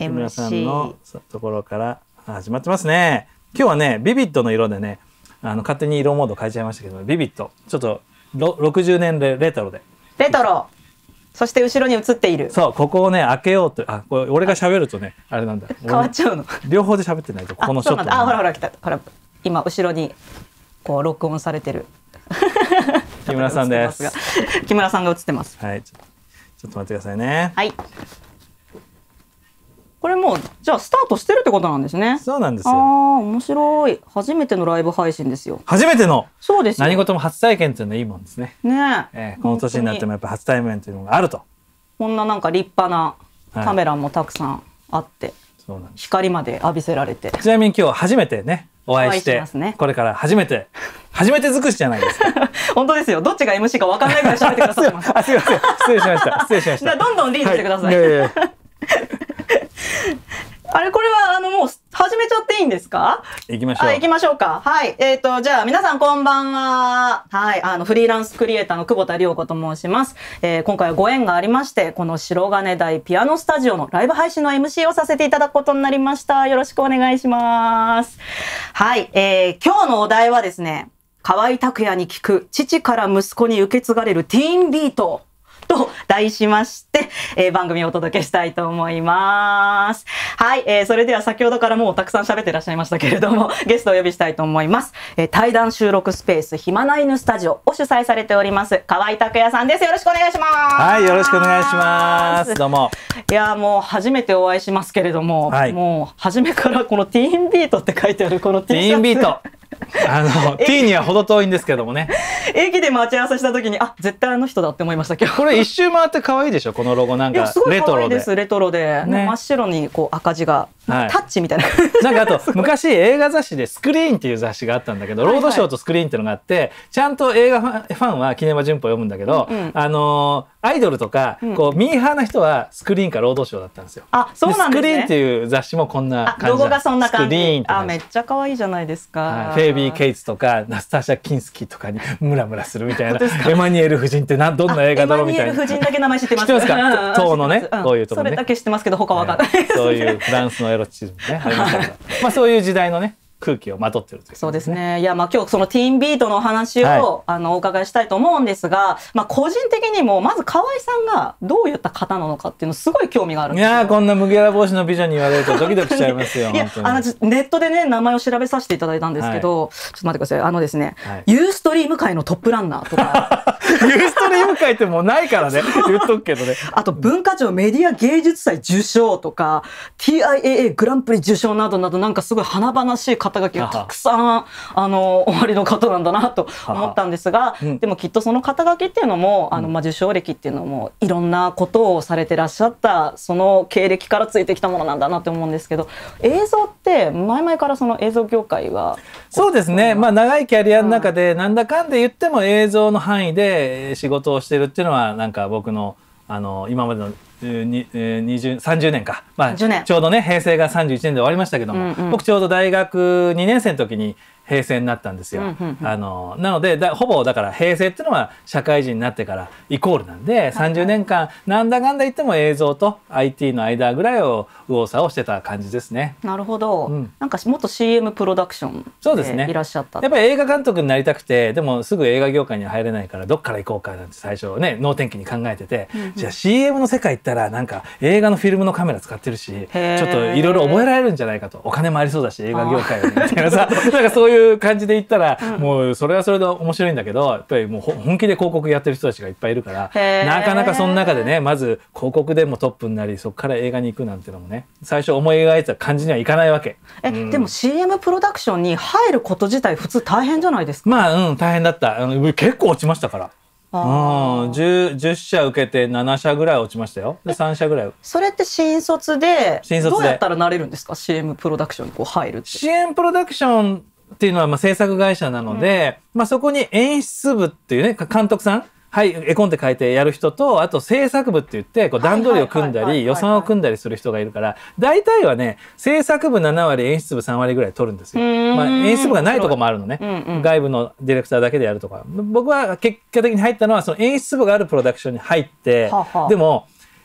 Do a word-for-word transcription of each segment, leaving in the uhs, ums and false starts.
木村さんのところから始まってますね。今日はねビビッドの色でね、あの勝手に色モード変えちゃいましたけど、ビビッドちょっとろくじゅうねんレトロでレトロ、そして後ろに映っている、 そうここをね開けようと、あこれ俺が喋るとねあれなんだ、 変わっちゃうの両方で喋ってないとこのショット、ね、 あほらほら来た、ほら今後ろにこう録音されてる木村さんです。 木村さんが映ってます。 はい、ちょっと待ってくださいね。 はい。これもうじゃあスタートしてるってことなんですね。 そうなんですよ。 ああ面白い。初めてのライブ配信ですよ。 初めての。 そうですよ。 何事も初体験っていうのはいいもんですね。 ねえ。 えー、この年になってもやっぱ初対面というのがあると。 こんななんか立派なカメラもたくさんあって、はい、そうなんです。光まで浴びせられて。 ちなみに今日初めてねお会いして、しね、これから初めて初めて尽くしじゃないですか。 本当ですよ。どっちが エムシー か分かんないぐらい喋ってくださいます。 あ、すいません。失礼しました。失礼しました。 じゃあどんどんリードしてください。はい、いやいやあれこれはあのもう始めちゃっていいんですか？ 行きましょう。 行きましょうか。はい。えっとじゃあ皆さんこんばんは。はい。あのフリーランスクリエイターの久保田涼子と申します。えー、今回はご縁がありまして、この白金台ピアノスタジオのライブ配信の エムシー をさせていただくことになりました。よろしくお願いします。はい。えー、今日のお題はですね、河合拓也に聞く父から息子に受け継がれるティーンビートと題しまして、えー、番組をお届けしたいと思います。はい、えー、それでは先ほどからもうたくさん喋ってらっしゃいましたけれども、ゲストをお呼びしたいと思います。えー、対談収録スペース暇な犬スタジオを主催されております河合拓也さんです。よろしくお願いします。 はい、よろしくお願いします。どうも。 いやもう初めてお会いしますけれども、はい、もう初めからこのティーンビートって書いてあるこの T シャツ。 ティーンビート。あの T には程遠いんですけどもね。 駅で待ち合わせした時にあ絶対あの人だって思いましたけど、 これ一周回って可愛いでしょ、このロゴ。なんかレトロで。すレトロで、ね、真っ白にこう赤字が、はい、タッチみたいななんかあと昔映画雑誌でスクリーンっていう雑誌があったんだけど、ロードショーとスクリーンっていうのがあって、ちゃんと映画ファンはキネマ旬報を読むんだけど、うんうん、あのアイドルとか、うん、こうミーハーな人はスクリーンかロードショーだったんですよ。 あ、そうなんですね。 スクリーンっていう雑誌もこんな感じ。 ロゴがそんな感じ。 スクリーンって感じ。 あ、めっちゃ可愛いじゃないですか。 はい、フェイビー・ケイツとかナスターシャ・キンスキーとかにムラムラするみたいなエマニュエル夫人ってなどんな映画だろうみたいな。 エマニュエル夫人だけ名前知ってます。 知ってますか？当のね、こういうとこね。 それだけ知ってますけど他わかんない。 そういうフランスのエロチズムねありましたけど、まあそういう時代のね空気をまとってるという、ね、 そうですね。いやまあ今日そのティーンビートのお話を、はい、あのお伺いしたいと思うんですが、まあ個人的にもまず河合さんがどういった方なのかっていうのすごい興味があるんですよ。 いやーこんな麦わら帽子の美女に言われるとドキドキしちゃいますよ。 いやあのネットでね名前を調べさせていただいたんですけど、はい、ちょっと待ってください。あのですね、はい、ユーストリーム界のトップランナーとかユーストリーム界ってもうないからね言っとくけどね。 あと文化庁メディア芸術祭受賞とか ティーアイエーエー グランプリ受賞などなど、なんかすごい華々しい肩書きがたくさんあの終わりの方なんだなと思ったんですが、うん、でもきっとその肩書きっていうのも、あのまあ受賞歴っていうのもいろんなことをされてらっしゃったその経歴からついてきたものなんだなと思うんですけど、映像って前々からその映像業界はそうですね、まあ長いキャリアの中でなんだかんで言っても映像の範囲で仕事をしてるっていうのはなんか僕のあの今までのににじゅう、さんじゅうねんか、まあ、ちょうどね平成がさんじゅういちねんで終わりましたけども、うんうん、僕ちょうど大学にねん生の時に平成になったんですよ。あのなのでだほぼだから平成っていうのは社会人になってからイコールなんで、さんじゅうねんかんなんだかんだ言っても映像と アイティー の間ぐらいを右往左往してた感じですね。 なるほど、うん、なんか元 シーエム プロダクションでいらっしゃった。 やっぱり映画監督になりたくて、でもすぐ映画業界には入れないからどっから行こうかなんて最初ね能天気に考えてて、うんうん、じゃあ シーエム の世界行ったらなんか映画のフィルムのカメラ使ってるしちょっといろいろ覚えられるんじゃないかと、お金もありそうだし映画業界はねみたいなさなんかそういう感じで行ったら、うん、もうそれはそれで面白いんだけど、やっぱりもう本気で広告やってる人たちがいっぱいいるからなかなかその中でねまず広告でもトップになりそこから映画に行くなんていうのもね最初思い描いてた感じにはいかないわけ。 え、うん、でも シーエム プロダクションに入ること自体普通大変じゃないですか。 まあうん大変だった。あの結構落ちましたから。うん、10, じゅっ社受けてなな社ぐらい落ちましたよ。でさん社ぐらい。 それって新卒でどうやったらなれるんですか？ シーエム プロダクションにこう入るって。 シーエム プロダクションっていうのはまあ制作会社なので、うん、まあそこに演出部っていうね監督さん、はい絵コンテ書いてやる人と、あと制作部って言ってこう段取りを組んだり予算を組んだりする人がいるから、大体はね制作部なな割演出部さん割ぐらい取るんですよ。まあ、演出部がないとこもあるのね、うんうん、外部のディレクターだけでやるとか。僕は結果的に入ったのはその演出部があるプロダクションに入って、ははでも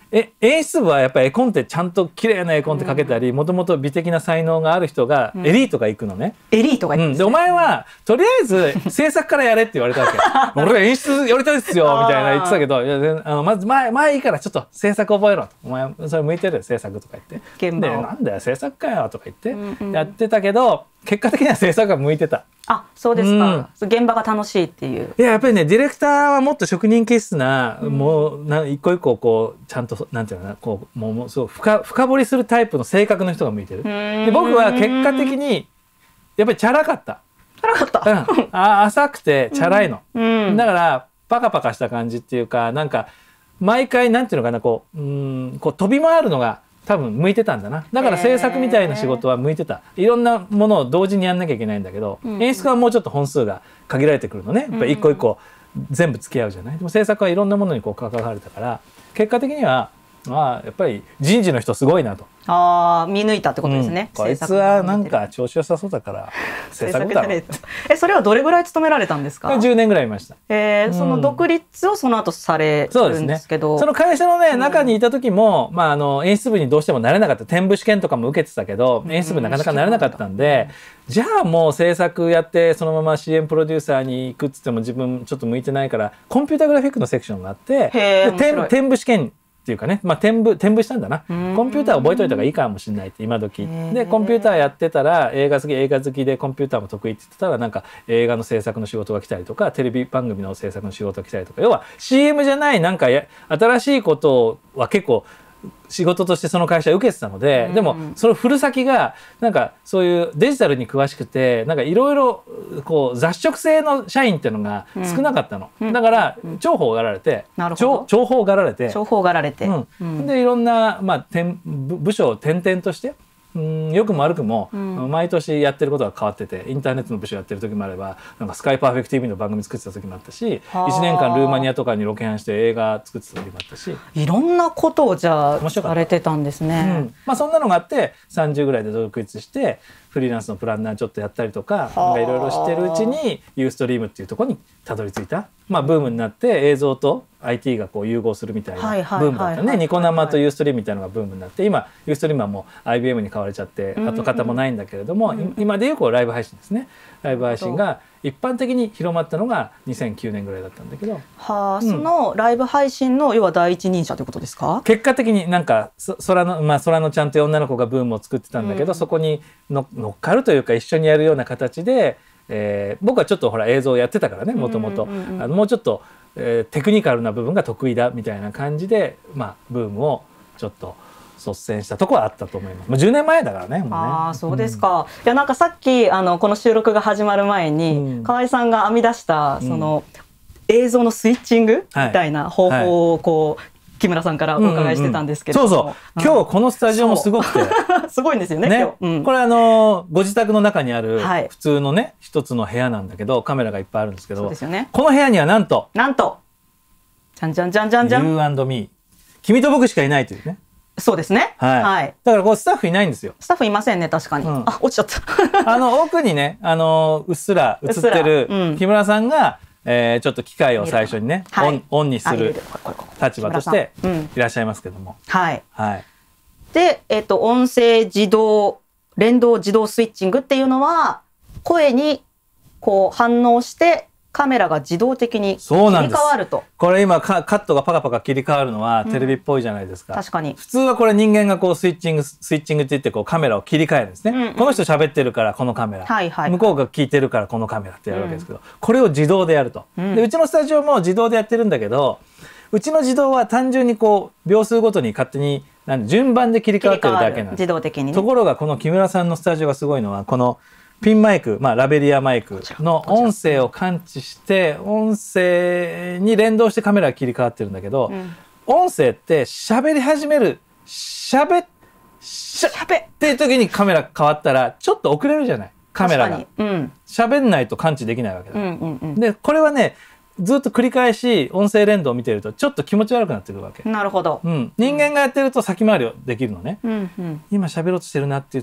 え演出部はやっぱり絵コンテちゃんと綺麗な絵コンテかけたりもともと美的な才能がある人がエリートが行くのね、 うん、エリートが行くんですね、 うん、でお前はとりあえず制作からやれって言われたわけ俺は演出やりたいですよみたいな言ってたけど、いやあのまず前前いいからちょっと制作覚えろと、お前それ向いてるよ制作とか言って現場でなんだよ制作かよとか言ってやってたけど、結果的には制作が向いてた。 あ、そうですか、うん、現場が楽しいっていう。 いややっぱりねディレクターはもっと職人気質な、うん、もうな一個一個こうちゃんとなんていうのかなこうもうそう深深掘りするタイプの性格の人が向いてる。で僕は結果的にやっぱりチャラかった。 チャラかった。 うん、あ浅くてチャラいの、 うんうん、 だからパカパカした感じっていうかなんか毎回なんていうのかなこううんこう飛び回るのが多分向いてたんだな。だから制作みたいな仕事は向いてた。いろんなものを同時にやんなきゃいけないんだけど、うんうん、演出家はもうちょっと本数が限られてくるのね。やっぱり一個一個全部付き合うじゃない。でも制作はいろんなものにこう関われたから結果的にはあやっぱり人事の人すごいなと。 ああ見抜いたってことですね、 うん、こいつはなんか調子良さそうだから制作だろうえそれはどれぐらい勤められたんですか？ じゅうねんぐらいいました。 えーうん、その独立をその後されるんですけど、 そうですね、その会社のね中にいた時も、まあ、あの演出部にどうしてもなれなかった。転部試験とかも受けてたけど演出部なかなかなれなかったんで、うん、じゃあもう制作やってそのまま シーエム プロデューサーに行くっつっても自分ちょっと向いてないからコンピュータグラフィックのセクションがあって転部試験っていうかね、まあ、転部転部したんだな。コンピューター覚えといた方がいいかもしれないって今時でコンピューターやってたら映画好き映画好きでコンピューターも得意って言ってたらなんか映画の制作の仕事が来たりとかテレビ番組の制作の仕事が来たりとか要は シーエム じゃないなんかや新しいことは結構仕事としてその会社受けてたので、うん、でもその振る先がなんかそういうデジタルに詳しくてなんかいろいろこう雑食性の社員っていうのが少なかったの、うん、だから重宝がられて、うん、重宝がられて重宝がられて、 うんうん、でいろんな、まあ、部, 部署を転々としてうん良くも悪くも、うん、毎年やってることが変わっててインターネットの部署やってる時もあればなんかスカイパーフェクト ティーブイ の番組作ってた時もあったしいちねんかんルーマニアとかにロケハンして映画作ってた時もあったしいろんなことをじゃあされてたんですね、 うんまあ、そんなのがあってさんじゅうぐらいで独立してフリーランスのプランナーちょっとやったりとかいろいろしてるうちにユーストリームっていうところにたどり着いた、まあ、ブームになって映像と アイティー がこう融合するみたいなブームだったね。ニコ生とユーストリームみたいなのがブームになって今ユーストリームはもう アイビーエム に買われちゃって跡形もないんだけれども、うんうん、今でいうこうライブ配信ですね。ライブ配信が一般的に広まったのがにせんきゅうねんぐらいだったんだけど、 はあ、うん、そのライブ配信の要は第一人者ということですか？ 結果的になんか空の、まあ、空のちゃんという女の子がブームを作ってたんだけど、うん、そこにの乗っかるというか一緒にやるような形で、えー、僕はちょっとほら映像をやってたからねもともともうちょっと、えー、テクニカルな部分が得意だみたいな感じで、まあ、ブームをちょっと率先したところはあったと思います。もうじゅうねんまえだからね。もうねああそうですか。うん、いやなんかさっきあのこの収録が始まる前に、うん、河合さんが編み出したその、うん、映像のスイッチングみたいな方法をこう、はいはい木村さんからお伺いしてたんですけど、 うんうんうん、そうそう今日このスタジオもすごくてすごいんですよね。 ね今日、うん、 これあのご自宅の中にある普通のね、はい、一つの部屋なんだけどカメラがいっぱいあるんですけどそうですよ、ね、この部屋にはなんとなんとじゃんじゃんじゃんじゃんじゃん You and me 君と僕しかいないというね。 そうですね、 はいはい、だからこうスタッフいないんですよ。 スタッフいませんね確かに、うん、あ落ちちゃったあの奥にねあのうっすら映ってる木村さんがえー、ちょっと機械を最初にね、はい、オン、オンにする立場としていらっしゃいますけども、 うん、はい、 はい、 で、えーと、音声自動連動自動スイッチングっていうのは声にこう反応してカメラが自動的に切り替わると。 これ今カットがパカパカ切り替わるのはテレビっぽいじゃないですか、 うん、確かに普通はこれ人間がこうスイッチングスイッチングって言ってこうカメラを切り替えるんですね、うんうん、この人喋ってるからこのカメラ、はいはいはい、向こうが聞いてるからこのカメラってやるわけですけど、うん、これを自動でやると、うん、でうちのスタジオも自動でやってるんだけどうちの自動は単純にこう秒数ごとに勝手になん順番で切り替わってるだけなんです。 自動的に、ね、 ところがこの木村さんのスタジオがすごいのはこのピンマイク、まあ、ラベリアマイクの音声を感知して音声に連動してカメラが切り替わってるんだけど、うん、音声って喋り始める喋っしゃべっていう時にカメラ変わったらちょっと遅れるじゃないカメラが喋、うん、んないと感知できないわけだ、うんうんうん、でこれはねずっと繰り返し音声連動を見てるとちょっと気持ち悪くなってくるわけ。 なるほど、 うん、人間がやってると先回りできるのね、 うんうん、 今喋ろうとしてるなっていう時に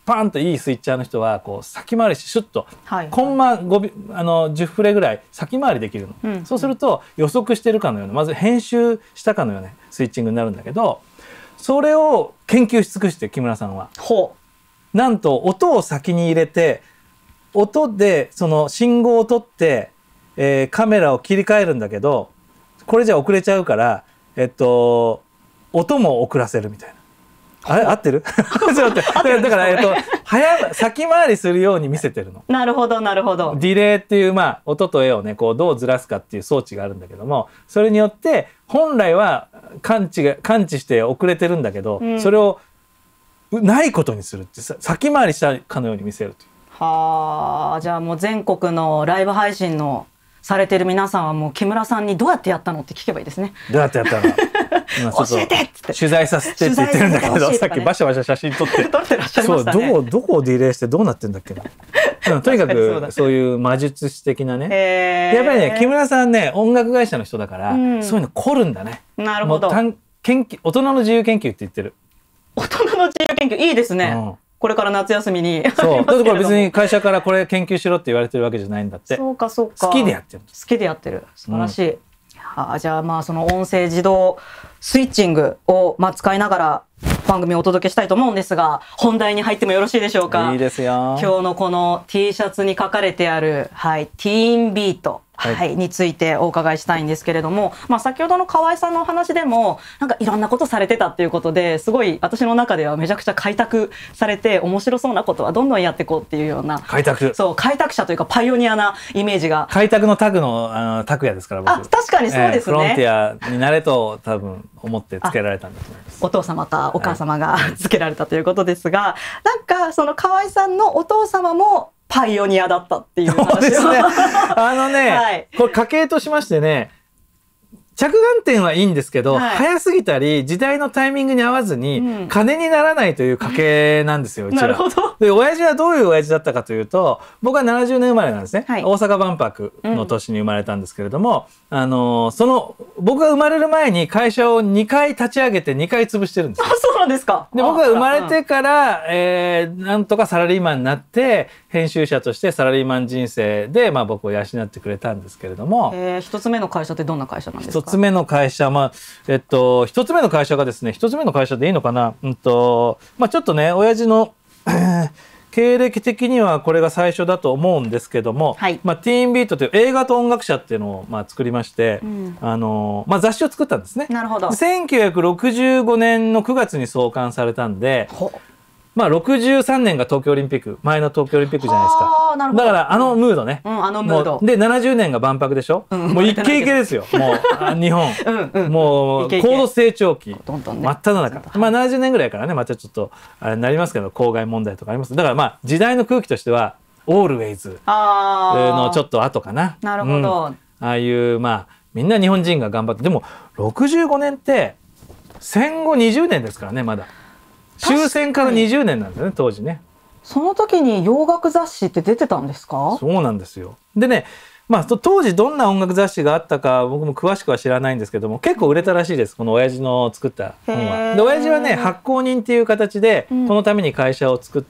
パーンといいスイッチャーの人はこう先回りしてシュッと、はい、コンマごびあのじゅうフレぐらい先回りできるの、うん、そうすると予測してるかのようなまず編集したかのようなスイッチングになるんだけど、それを研究し尽くして木村さんはほうなんと音を先に入れて音でその信号を取って、えー、カメラを切り替えるんだけど、これじゃ遅れちゃうから、えっと、音も遅らせるみたいな。あれ合ってる？ちょっと待って。だから、えっと、早先回りするように見せてるの。 なるほどなるほど。 ディレイっていう、まあ、音と絵をねこうどうずらすかっていう装置があるんだけども、それによって本来は感知が感知して遅れてるんだけど、うん、それをないことにするって先回りしたかのように見せるという。 はあ、じゃあもう全国のライブ配信のされてる皆さんはもう木村さんにどうやってやったのって聞けばいいですね。 どうやってやったの？ 教えてっつって取材させてって言ってるんだけど、さっきバシャバシャ写真撮って撮ってらっしゃいましたね。 そう、どこどこをディレイしてどうなってんだっけな。うん、とにかくそういう魔術師的なね。やっぱりね木村さんね音楽会社の人だから、うん、そういうの凝るんだね。 なるほど。 研究大人の自由研究って言ってる。 大人の自由研究いいですね。うんこれから夏休みにそうだから別に会社からこれ研究しろって言われてるわけじゃないんだって。 そうかそうか。 好きでやってる。 好きでやってる。素晴らしい。うん、はあ、じゃあまあその音声自動スイッチングをまあ使いながら番組をお届けしたいと思うんですが、本題に入ってもよろしいでしょうか。 いいですよ。 今日のこの T シャツに書かれてある、はい、ティーンビート。はいはい、についてお伺いしたいんですけれども、まあ、先ほどの河合さんのお話でもなんかいろんなことされてたっていうことですごい私の中ではめちゃくちゃ開拓されて面白そうなことはどんどんやっていこうっていうような開拓そう開拓者というかパイオニアなイメージが開拓のタグのあの拓也ですから僕。 あ確かにそうですね、 えー、フロンティアになれと多分思ってつけられたんだと思います。 お父様かお母様が、はい、つけられたということですが、なんかその河合さんのお父様もパイオニアだったっていう話を。 そうですね。あのね、はい、これ家系としましてね、着眼点はいいんですけど、はい、早すぎたり時代のタイミングに合わずに、うん、金にならないという家系なんですよ、うちは。 なるほど。 で親父はどういう親父だったかというと、僕はななじゅうねん生まれなんですね、はい、大阪万博の年に生まれたんですけれども、うん、あのその僕が生まれる前に会社をにかい立ち上げてにかい潰してるんですよ。 あ、そうなんですか。 で僕が生まれてから、えー、なんとかサラリーマンになって編集者としてサラリーマン人生で、まあ、僕を養ってくれたんですけれども、 えー、一つ目の会社ってどんな会社なんですか。 一つ目の会社、まあえっと、一つ目の会社がですね、一つ目の会社でいいのかな、うんとまあ、ちょっとね親父の経歴的にはこれが最初だと思うんですけども、はい、まあ、ティーンビートという映画と音楽社っていうのをまあ作りまして、うん、あのまあ、雑誌を作ったんですね。 なるほど。 せんきゅうひゃくろくじゅうごねんのくがつに創刊されたんで、まあ、ろくじゅうさんねんが東京オリンピック、前の東京オリンピックじゃないですか。だからあのムードね、 うん、あのムードでななじゅうねんが万博でしょ、うん、もうイケイケですよもう日本うん、もう高度成長期真っ只中、まあ、ななじゅうねんぐらいからねまたちょっとあれになりますけど公害問題とかあります。だからまあ時代の空気としてはオールウェイズのちょっと後かな。 なるほど、うん、 ああいうまあみんな日本人が頑張って、でもろくじゅうごねんって戦後にじゅうねんですからね、まだ終戦からにじゅうねんなんだよね当時ね。 その時に洋楽雑誌って出てたんですか。 そうなんですよ。でね、まあ、当時どんな音楽雑誌があったか僕も詳しくは知らないんですけども、結構売れたらしいです、この親父の作った本は。で親父はね発行人っていう形でこのために会社を作って、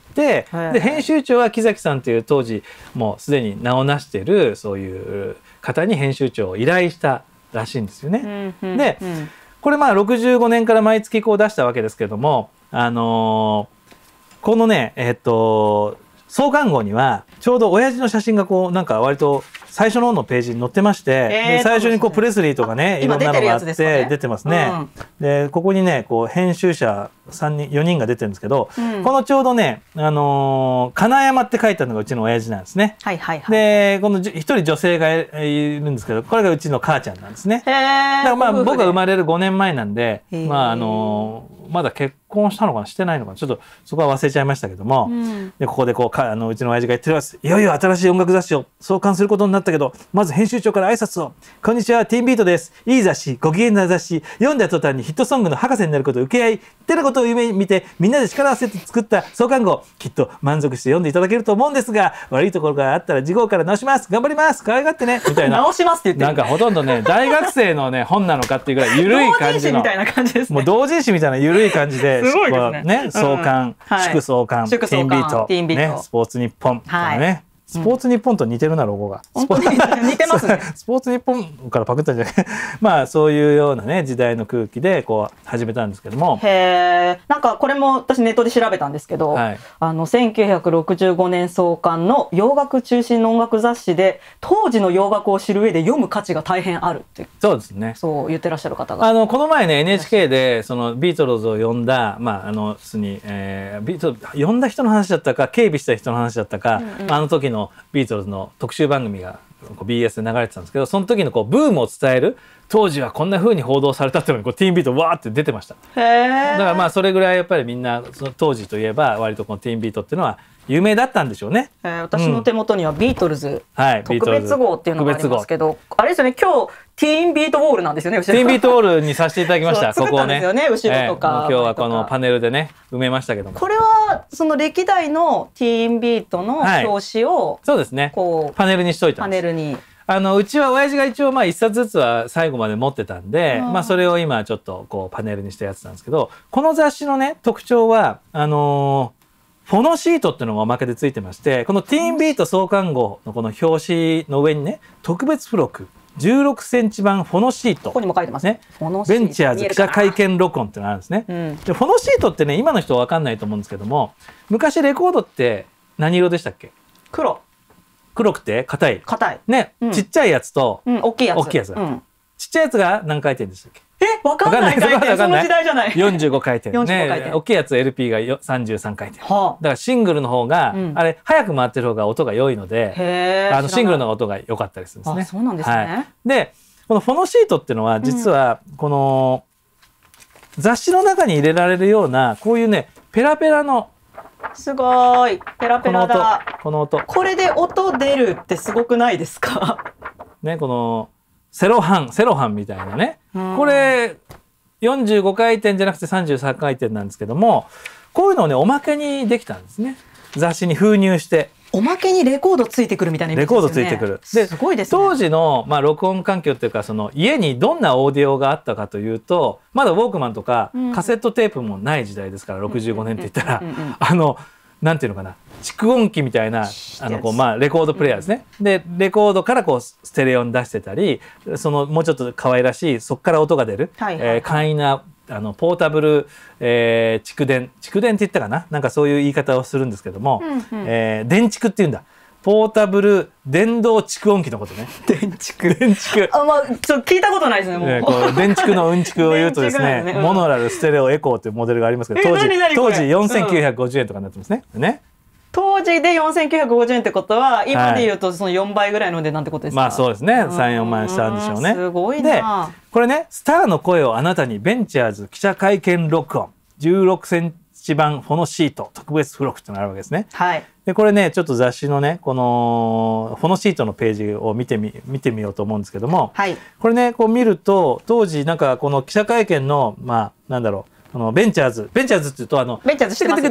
うん、で編集長は木崎さんという当時もうすでに名を成しているそういう方に編集長を依頼したらしいんですよね。うんうん、で、うん、これまあろくじゅうごねんから毎月こう出したわけですけども、あのーこのね、えっと、創刊号にはちょうど親父の写真がこうなんか割と最初の方のページに載ってまして、えー、で最初にこうプレスリーとかねいろんなのがあって出てますね。うん、でここにねこう編集者さんにんよにんが出てるんですけど、うん、このちょうどね、あのー、金山って書いてあるのがうちの親父なんですね。 はいはいはい、 でこの一人女性がいるんですけど、これがうちの母ちゃんなんですね。だからまあ僕が生まれるごねんまえなんで、まああのーまだ結婚したのかなしてないのかなちょっとそこは忘れちゃいましたけども、うん、でここでこうかあのうちの親父が言ってます。いよいよ新しい音楽雑誌を創刊することになったけど、まず編集長から挨拶を。こんにちは、ティーンビートです。いい雑誌、ご機嫌な雑誌、読んだ途端にヒットソングの博士になることを受け合いってなことを夢に見て、みんなで力を合わせて作った創刊号、きっと満足して読んでいただけると思うんですが、悪いところがあったら次号から直します、頑張ります、可愛がってねみたいな直しますって言ってる、 なんかほとんどね大学生のね本なのかっていうぐらい緩い感じの同人誌みたいな感じですね。 もう同人誌みたいな緩古い感じで、 すごいですね。 ね、創刊、祝創刊、ティーンビート、ね、スポーツニッポンとかね。スポーツニッポンと似てるなロゴが。 本当に似てますね。 スポーツニッポンからパクったんじゃない。まあそういうようなね時代の空気でこう始めたんですけども。 へえ。なんかこれも私ネットで調べたんですけど、はい、あのせんきゅうひゃくろくじゅうごねん創刊の洋楽中心の音楽雑誌で当時の洋楽を知る上で読む価値が大変あるって。 そうですね。 そう言ってらっしゃる方が。 あのこの前ね エヌエイチケー でそのビートルズを呼んだまああのすに、えー、ビート呼んだ人の話だったか警備した人の話だったか、うんうん、あの時のビートルズの特集番組がこう ビーエス で流れてたんですけど、その時のこうブームを伝える当時はこんな風に報道されたっていうのにこうティーンビートわーって出てました。 へー。 だからまあそれぐらいやっぱりみんなその当時といえば割とこのティーンビートっていうのは有名だったんでしょうね。 えー、私の手元にはビートルズ、うんはい、特別号っていうのがありますけど、あれですよね、今日ティーンビートウォールなんですよね。後ろティーンビートウォールにさせていただきました。ここをね、 後ろとか、えー、 今日はこのパネルでね埋めましたけども、 これはその歴代のティーンビートの表紙を、 はい、そうですね、こうパネルにしといたんです。 パネルにあのうちは親父が一応まあ一冊ずつは最後まで持ってたんで、まあそれを今ちょっとこうパネルにしたやつなんですけど、この雑誌のね特徴はあのーフォノシートっていうのがおまけでついてまして、このティーンビート創刊号のこの表紙の上にね特別付録じゅうろくセンチ版フォノシート、 ここにも書いてますね。 ベンチャーズ記者会見録音っていうのがあるんですね。うん、でフォノシートってね今の人わかんないと思うんですけども、昔レコードって何色でしたっけ？ 黒。 黒くて硬い。 硬い。 ね、うん、ちっちゃいやつと、 うん、大きいやつ。 大きいやつ。うん、ちっちゃいやつが何回転でしたっけ？ え、わかんない回転、その時代じゃない。 よんじゅうごかいてん。ね、大きいやつ エルピー がさんじゅうさんかいてん。はあ、だからシングルの方が、うん、あれ早く回ってる方が音が良いので、あのシングルの音が良かったりするんですね。 あ、そうなんですね。はい、 で、このフォノシートっていうのは実はこの雑誌の中に入れられるようなこういうねペラペラのすごいペラペラだ。 この音。 これで音出るってすごくないですか？ ね、このセロハンセロハンみたいなね、これよんじゅうごかいてんじゃなくてさんじゅうさんかいてんなんですけども、こういうのをねおまけにできたんですね。雑誌に封入しておまけにレコードついてくるみたいなイメージですよね。 レコードついてくる。 ですごいですね。 当時のまあ録音環境っていうか、その家にどんなオーディオがあったかというと、まだウォークマンとかカセットテープもない時代ですから、ろくじゅうごねんって言ったらあのなんていうのかな、蓄音機みたいなあのこう、まあ、レコードプレイヤーですね。うん、でレコードからこうステレオに出してたり、そのもうちょっと可愛らしいそこから音が出る、はいはいはい、えー、簡易なあのポータブル、えー、蓄電蓄電って言ったかな、なんかそういう言い方をするんですけども、うんうん、えー、電蓄っていうんだ。ポータブル電動蓄音機のことね。 電蓄。 電蓄。 あ、まあ、ちょっと聞いたことないですね。もう。 ね、こう電蓄のうんちくを言うとですね、ね、うん、モノラルステレオエコーというモデルがありますけど、当時当時よんせんきゅうひゃくごじゅうえんとかになってますね。うん、ね。 当時でよんせんきゅうひゃくごじゅうえんってことは今で言うとそのよんばいぐらいの値段ってことですか？ まあそうですね。さん、よんまんしたんでしょうね。 すごいな。 で、これね、スターの声をあなたにベンチャーズ記者会見録音じゅうろくセンチ版フォノシート特別付録ってのがあるわけですね。 はい。 でこれねちょっと雑誌のねこのフォノシートのページを見てみ見てみようと思うんですけども、はい、これねこう見ると当時なんかこの記者会見のまあなんだろう。あのベンチャーズベンチャーズっていうとあのベンチャーズ知ってます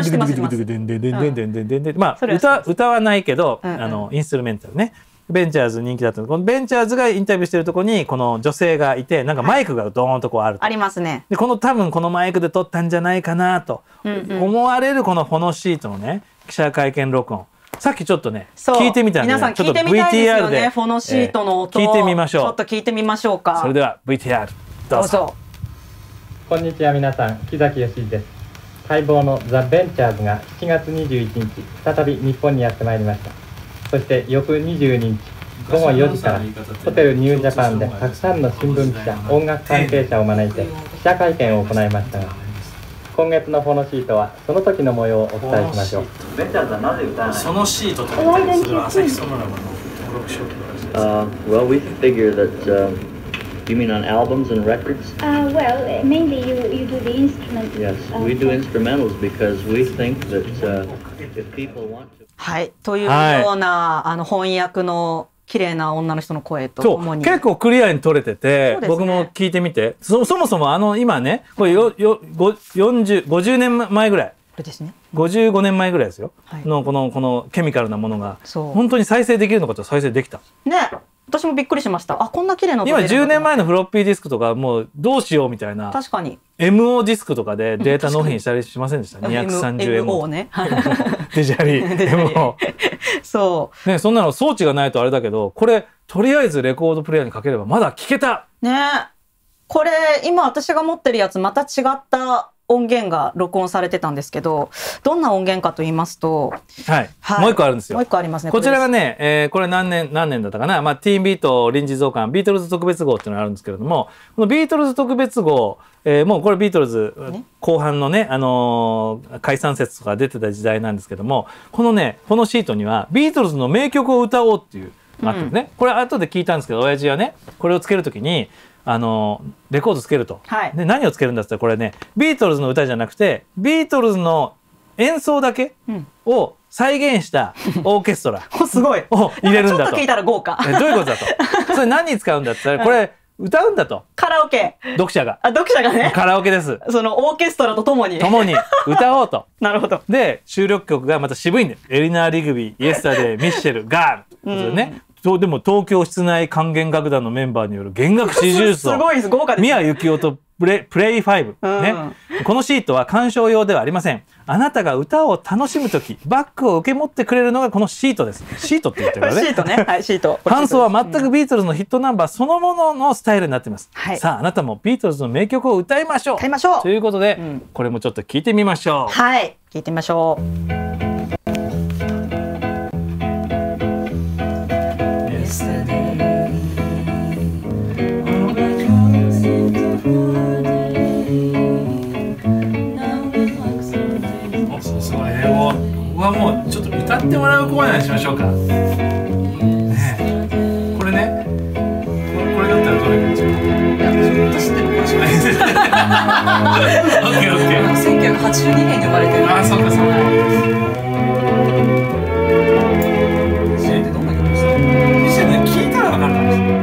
よ。 まあ歌歌はないけどあのインストゥルメンタルね。ベンチャーズ人気だったの。このベンチャーズがインタビューしてるところにこの女性がいて、なんかマイクがドーンとこうあると、 ありますね。 でこの多分このマイクで撮ったんじゃないかなと思われるこのフォノシートのね記者会見録音。さっきちょっとね聞いてみたんで、 皆さん聞いてみたいですよね。フォノシートの音聞いてみましょう。 ちょっと聞いてみましょうか。 それでは ブイティーアール どうぞ。 こんにちは皆さん、木崎義です。待望のザ・ベンチャーズがしちがつにじゅういちにち再び日本にやってまいりました。そして翌にじゅうににちごごよじからホテルニュージャパンでたくさんの新聞記者、音楽関係者を招いて記者会見を行いましたが、今月のフォノシートはその時の模様をお伝えしましょう。 ベンチャーズはなぜ歌わない？ そのシートと言ったりする朝日ソノラマの登録商品らしいです。 Uh, well, we figure that、um, you mean on albums and records? Uh, well, mainly you, you do the instrument. Yes, we do instrumentals because we think that、uh, if people want to. はい、というような、はい、あの翻訳の綺麗な女の人の声とともに結構クリアに取れてて、ね、僕も聞いてみて そ, そもそもあの今ねこれよよよんじゅう、ごじゅうねんまえぐらいこれですね、 ごじゅうごねんまえぐらいですよ、はい、のこのこのケミカルなものが本当に再生できるのかと再生できたね。 私もびっくりしました。あ、こんな綺麗な音出るんだ。 今じゅうねんまえのフロッピーディスクとかもうどうしようみたいな。 確かにエムオー ディスクとかでデータ納品したりしませんでした。にひゃくさんじゅうエムオーエムオー ね。 デジャリ エムオーそうね、そんなの装置がないとあれだけど、これとりあえずレコードプレイヤーにかければまだ聞けたね。これ今私が持ってるやつまた違った音源が録音されてたんですけど、どんな音源かと言いますと、 はい、 はい、 もう一個あるんですよ。 もう一個ありますね。 こちらがね、えー、これ何年何年だったかな、まあ、ティーンビート臨時増刊ビートルズ特別号っていうのがあるんですけれども、このビートルズ特別号、えー、もうこれビートルズ後半のね、あのー、解散説とか出てた時代なんですけども、このねこのシートにはビートルズの名曲を歌おうっていうのがあったんですね、うん、これ後で聞いたんですけど、親父はねこれをつけるときにあのレコードつけると、はい、で何をつけるんだって言ったら、これねビートルズの歌じゃなくてビートルズの演奏だけを再現したオーケストラすごいを入れるんだと。 ちょっと聞いたら豪華。 どういうことだと。それ何に使うんだって言ったら、これ歌うんだと。 カラオケ。 読者が。 あ、読者がね。 カラオケです。 そのオーケストラとともに。 ともに歌おうと。 なるほど。 で収録曲がまた渋いんで、エリナー・リグビー、イエスタデー、ミッシェル、ガール、ね。でも東京室内管弦楽団のメンバーによる弦楽四重奏。 すごいです、豪華です。 宮幸雄とプレ、プレイファイブ、ね、うん、このシートは鑑賞用ではありません。あなたが歌を楽しむときバックを受け持ってくれるのがこのシートです。シートって言ってるからね。 シートね。はい、シート。 感想は全くビートルズのヒットナンバーそのもののスタイルになっています。はい、さああなたもビートルズの名曲を歌いましょう。 歌いましょう。 ということで、うん、これもちょっと聞いてみましょう。 はい、聞いてみましょう。 もうちょっと歌ってもらうコーナーにしましょうか。ねえ、これね、これ、これだったらどれが一番？いや、私知ってるかもしれないです。オッケーオッケー。 せんきゅうひゃくはちじゅうにねんに生まれてる。 あ、そうかそうか。 シェンってどんな曲ですか？ シェンね、聞いたらわかるかもしれない。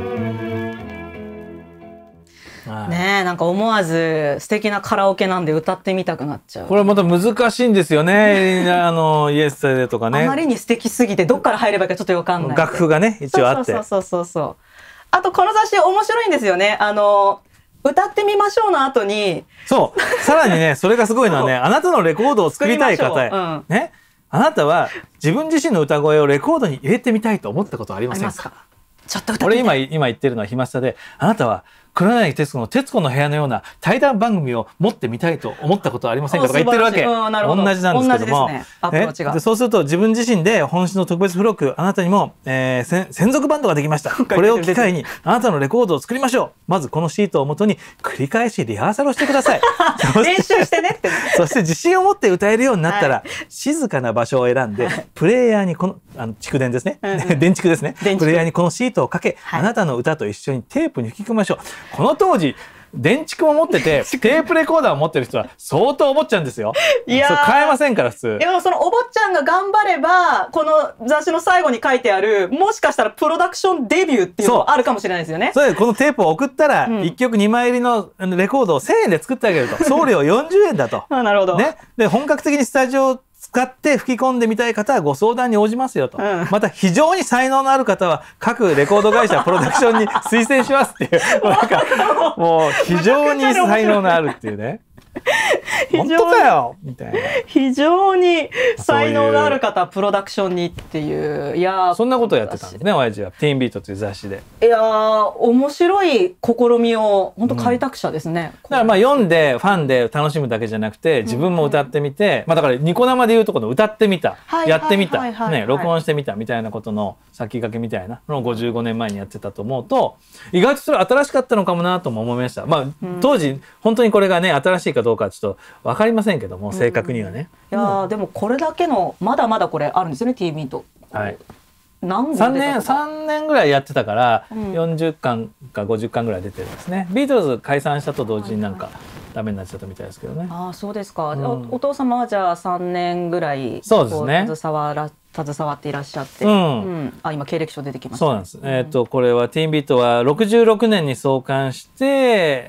ねえ、なんか思わず素敵なカラオケなんで歌ってみたくなっちゃう。 これまた難しいんですよね。あのイエスタデーとかね。 あまりに素敵すぎてどっから入ればいいかちょっとわかんない。 楽譜がね一応あって。 そうそうそうそう。あとこの雑誌面白いんですよね。あの歌ってみましょうの後に。 そう。さらにねそれがすごいのはね、あなたのレコードを作りたい方へ、うん、ね、あなたは自分自身の歌声をレコードに入れてみたいと思ったことはありませんか？ ちょっと歌ってみたい。 俺今今言ってるのは暇さで、あなたは黒柳徹子の徹子の部屋のような対談番組を持ってみたいと思ったことはありませんかとか言ってるわけ。うん、同じなんですけども、 ね、アプローチがでそうすると自分自身で本誌の特別付録、あなたにも、えー、専属バンドができました。これを機会にあなたのレコードを作りましょう。まずこのシートをもとに繰り返しリハーサルをしてください。 練習してねって、ね、 そして自信を持って歌えるようになったら、はい、静かな場所を選んで、はい、プレイヤーにこのあの蓄電ですね、うんうん、電蓄ですね、プレイヤーにこのシートをかけ、はい、あなたの歌と一緒にテープに吹き込みましょう。この当時電池も持っててテープレコーダーを持ってる人は相当お坊ちゃんですよ。いやー、買えませんから普通。 でもそのお坊ちゃんが頑張ればこの雑誌の最後に書いてあるもしかしたらプロダクションデビューっていうのもあるかもしれないですよね。 それでこのテープを送ったらいっきょくにまい入りのレコードをせんえんで作ってあげると。送料よんじゅうえんだと。 あ、なるほど、 ね、で本格的にスタジオを使って吹き込んでみたい方はご相談に応じますよと、うん、また非常に才能のある方は各レコード会社プロダクションに推薦しますっていうなんかもう非常に才能のあるっていうね。本当かよみたいな。 非常に才能がある方はプロダクションにっていう。いやそんなことをやってたんですね、親父は。ティーンビートという雑誌で。 いやー、面白い試みを本当開拓者ですね、 うん、だからまあ読んでファンで楽しむだけじゃなくて自分も歌ってみて、うんうん、まあだからニコ生でいうとこの歌ってみた、やってみた、ね、録音してみたみたいなことの先駆けみたいなのをごじゅうごねんまえにやってたと思うと、意外とそれ新しかったのかもなとも思いました。まあ、うん、当時本当にこれがね新しいかどうかちょっと分かりませんけども、正確にはね。 いやー、でもこれだけのまだまだこれあるんですよね、 ティービー と。 はい。さんねんさんねんぐらいやってたから、うん、よんじゅっかんかごじゅっかんぐらい出てるんですね。ビートルズ解散したと同時になんかダメになっちゃったみたいですけどね。 ああ、そうですか。うん、お, お父様はじゃあさんねんぐらいそうですね、 携わら携わっていらっしゃって、うんうん、あ、今経歴書出てきました、ね。 そうなんです。えっとこれはティーンビートはろくじゅうろくねんに創刊して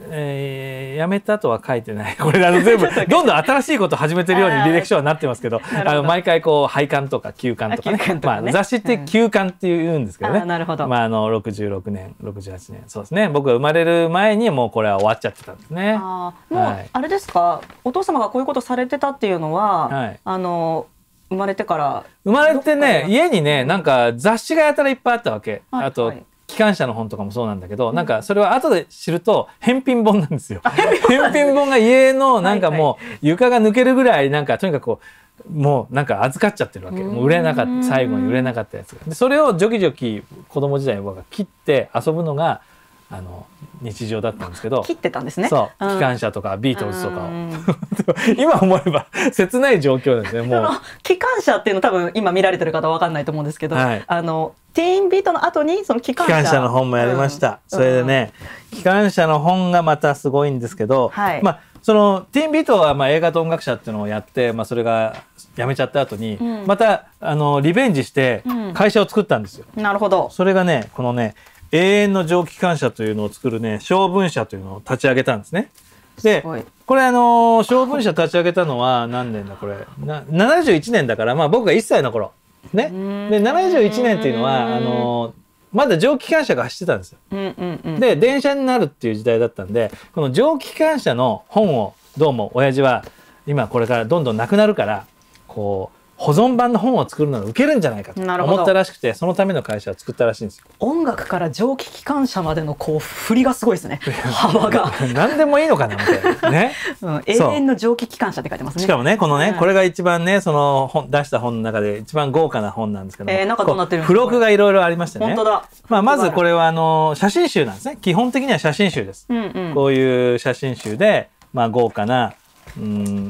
えー、やめたとは書いてない。これあの全部どんどん新しいことを始めてるように履歴書はなってますけど、あの毎回こう廃刊とか休刊とかね、まあ雑誌って休刊って言うんですけどね。 なるほど。 まああのろくじゅうろくねん、ろくじゅうはちねん、そうですね。僕が生まれる前にもうこれは終わっちゃってたんですね。 あもう、はい、あれですか、お父様がこういうことされてたっていうのは、はい、あの生まれてから生まれてね、家にねなんか雑誌がやたらいっぱいあったわけ。はい、あと、はい、機関車の本とかもそうなんだけど、うん、なんかそれは後で知ると返品本なんですよ。返品本が家のなんかもう床が抜けるぐらいなんかとにかくこうもうなんか預かっちゃってるわけ。もう売れなかった最後に売れなかったやつが。でそれをジョキジョキ子供時代に僕が切って遊ぶのがあの日常だったんですけど、 切ってたんですね。 そう、うん、機関車とかビートルズとかを今思えば切ない状況ですね。もう機関車っていうの多分今見られてる方は分かんないと思うんですけど、はい、あのティーンビートの後にその機関車機関車の本もやりました、うん、それでね、うん、機関車の本がまたすごいんですけど、はい、まあそのティーンビートはまあ映画と音楽者っていうのをやって、まあ、それがやめちゃった後に、うん、またあのリベンジして会社を作ったんですよ、 うん、なるほど。 それがねこのね永遠の蒸気機関車というのを作るね小文社というのを立ち上げたんですね。でこれあの小文社立ち上げたのは何年だこれなななじゅういちねんだから、まあ、僕がいっさいの頃ね。でななじゅういちねんっていうのはあのまだ蒸気機関車が走ってたんですよ。うんうんうん、で電車になるっていう時代だったんでこの蒸気機関車の本をどうも親父は今これからどんどんなくなるからこう保存版の本を作るのがウケるんじゃないかと思ったらしくてそのための会社を作ったらしいんですよ。 音楽から蒸気機関車までのこう振りがすごいですね。幅が何でもいいのかなみたいなね、 うん、永遠の蒸気機関車って書いてますね。 しかもねこのね、うん、これが一番ねその本出した本の中で一番豪華な本なんですけども、 えー、中どうなってるんですか。 付録がいろいろありましてね。 本当だ。 まあ、まずこれはあの写真集なんですね。基本的には写真集です、うんうん、こういう写真集で、まあ、豪華なうん、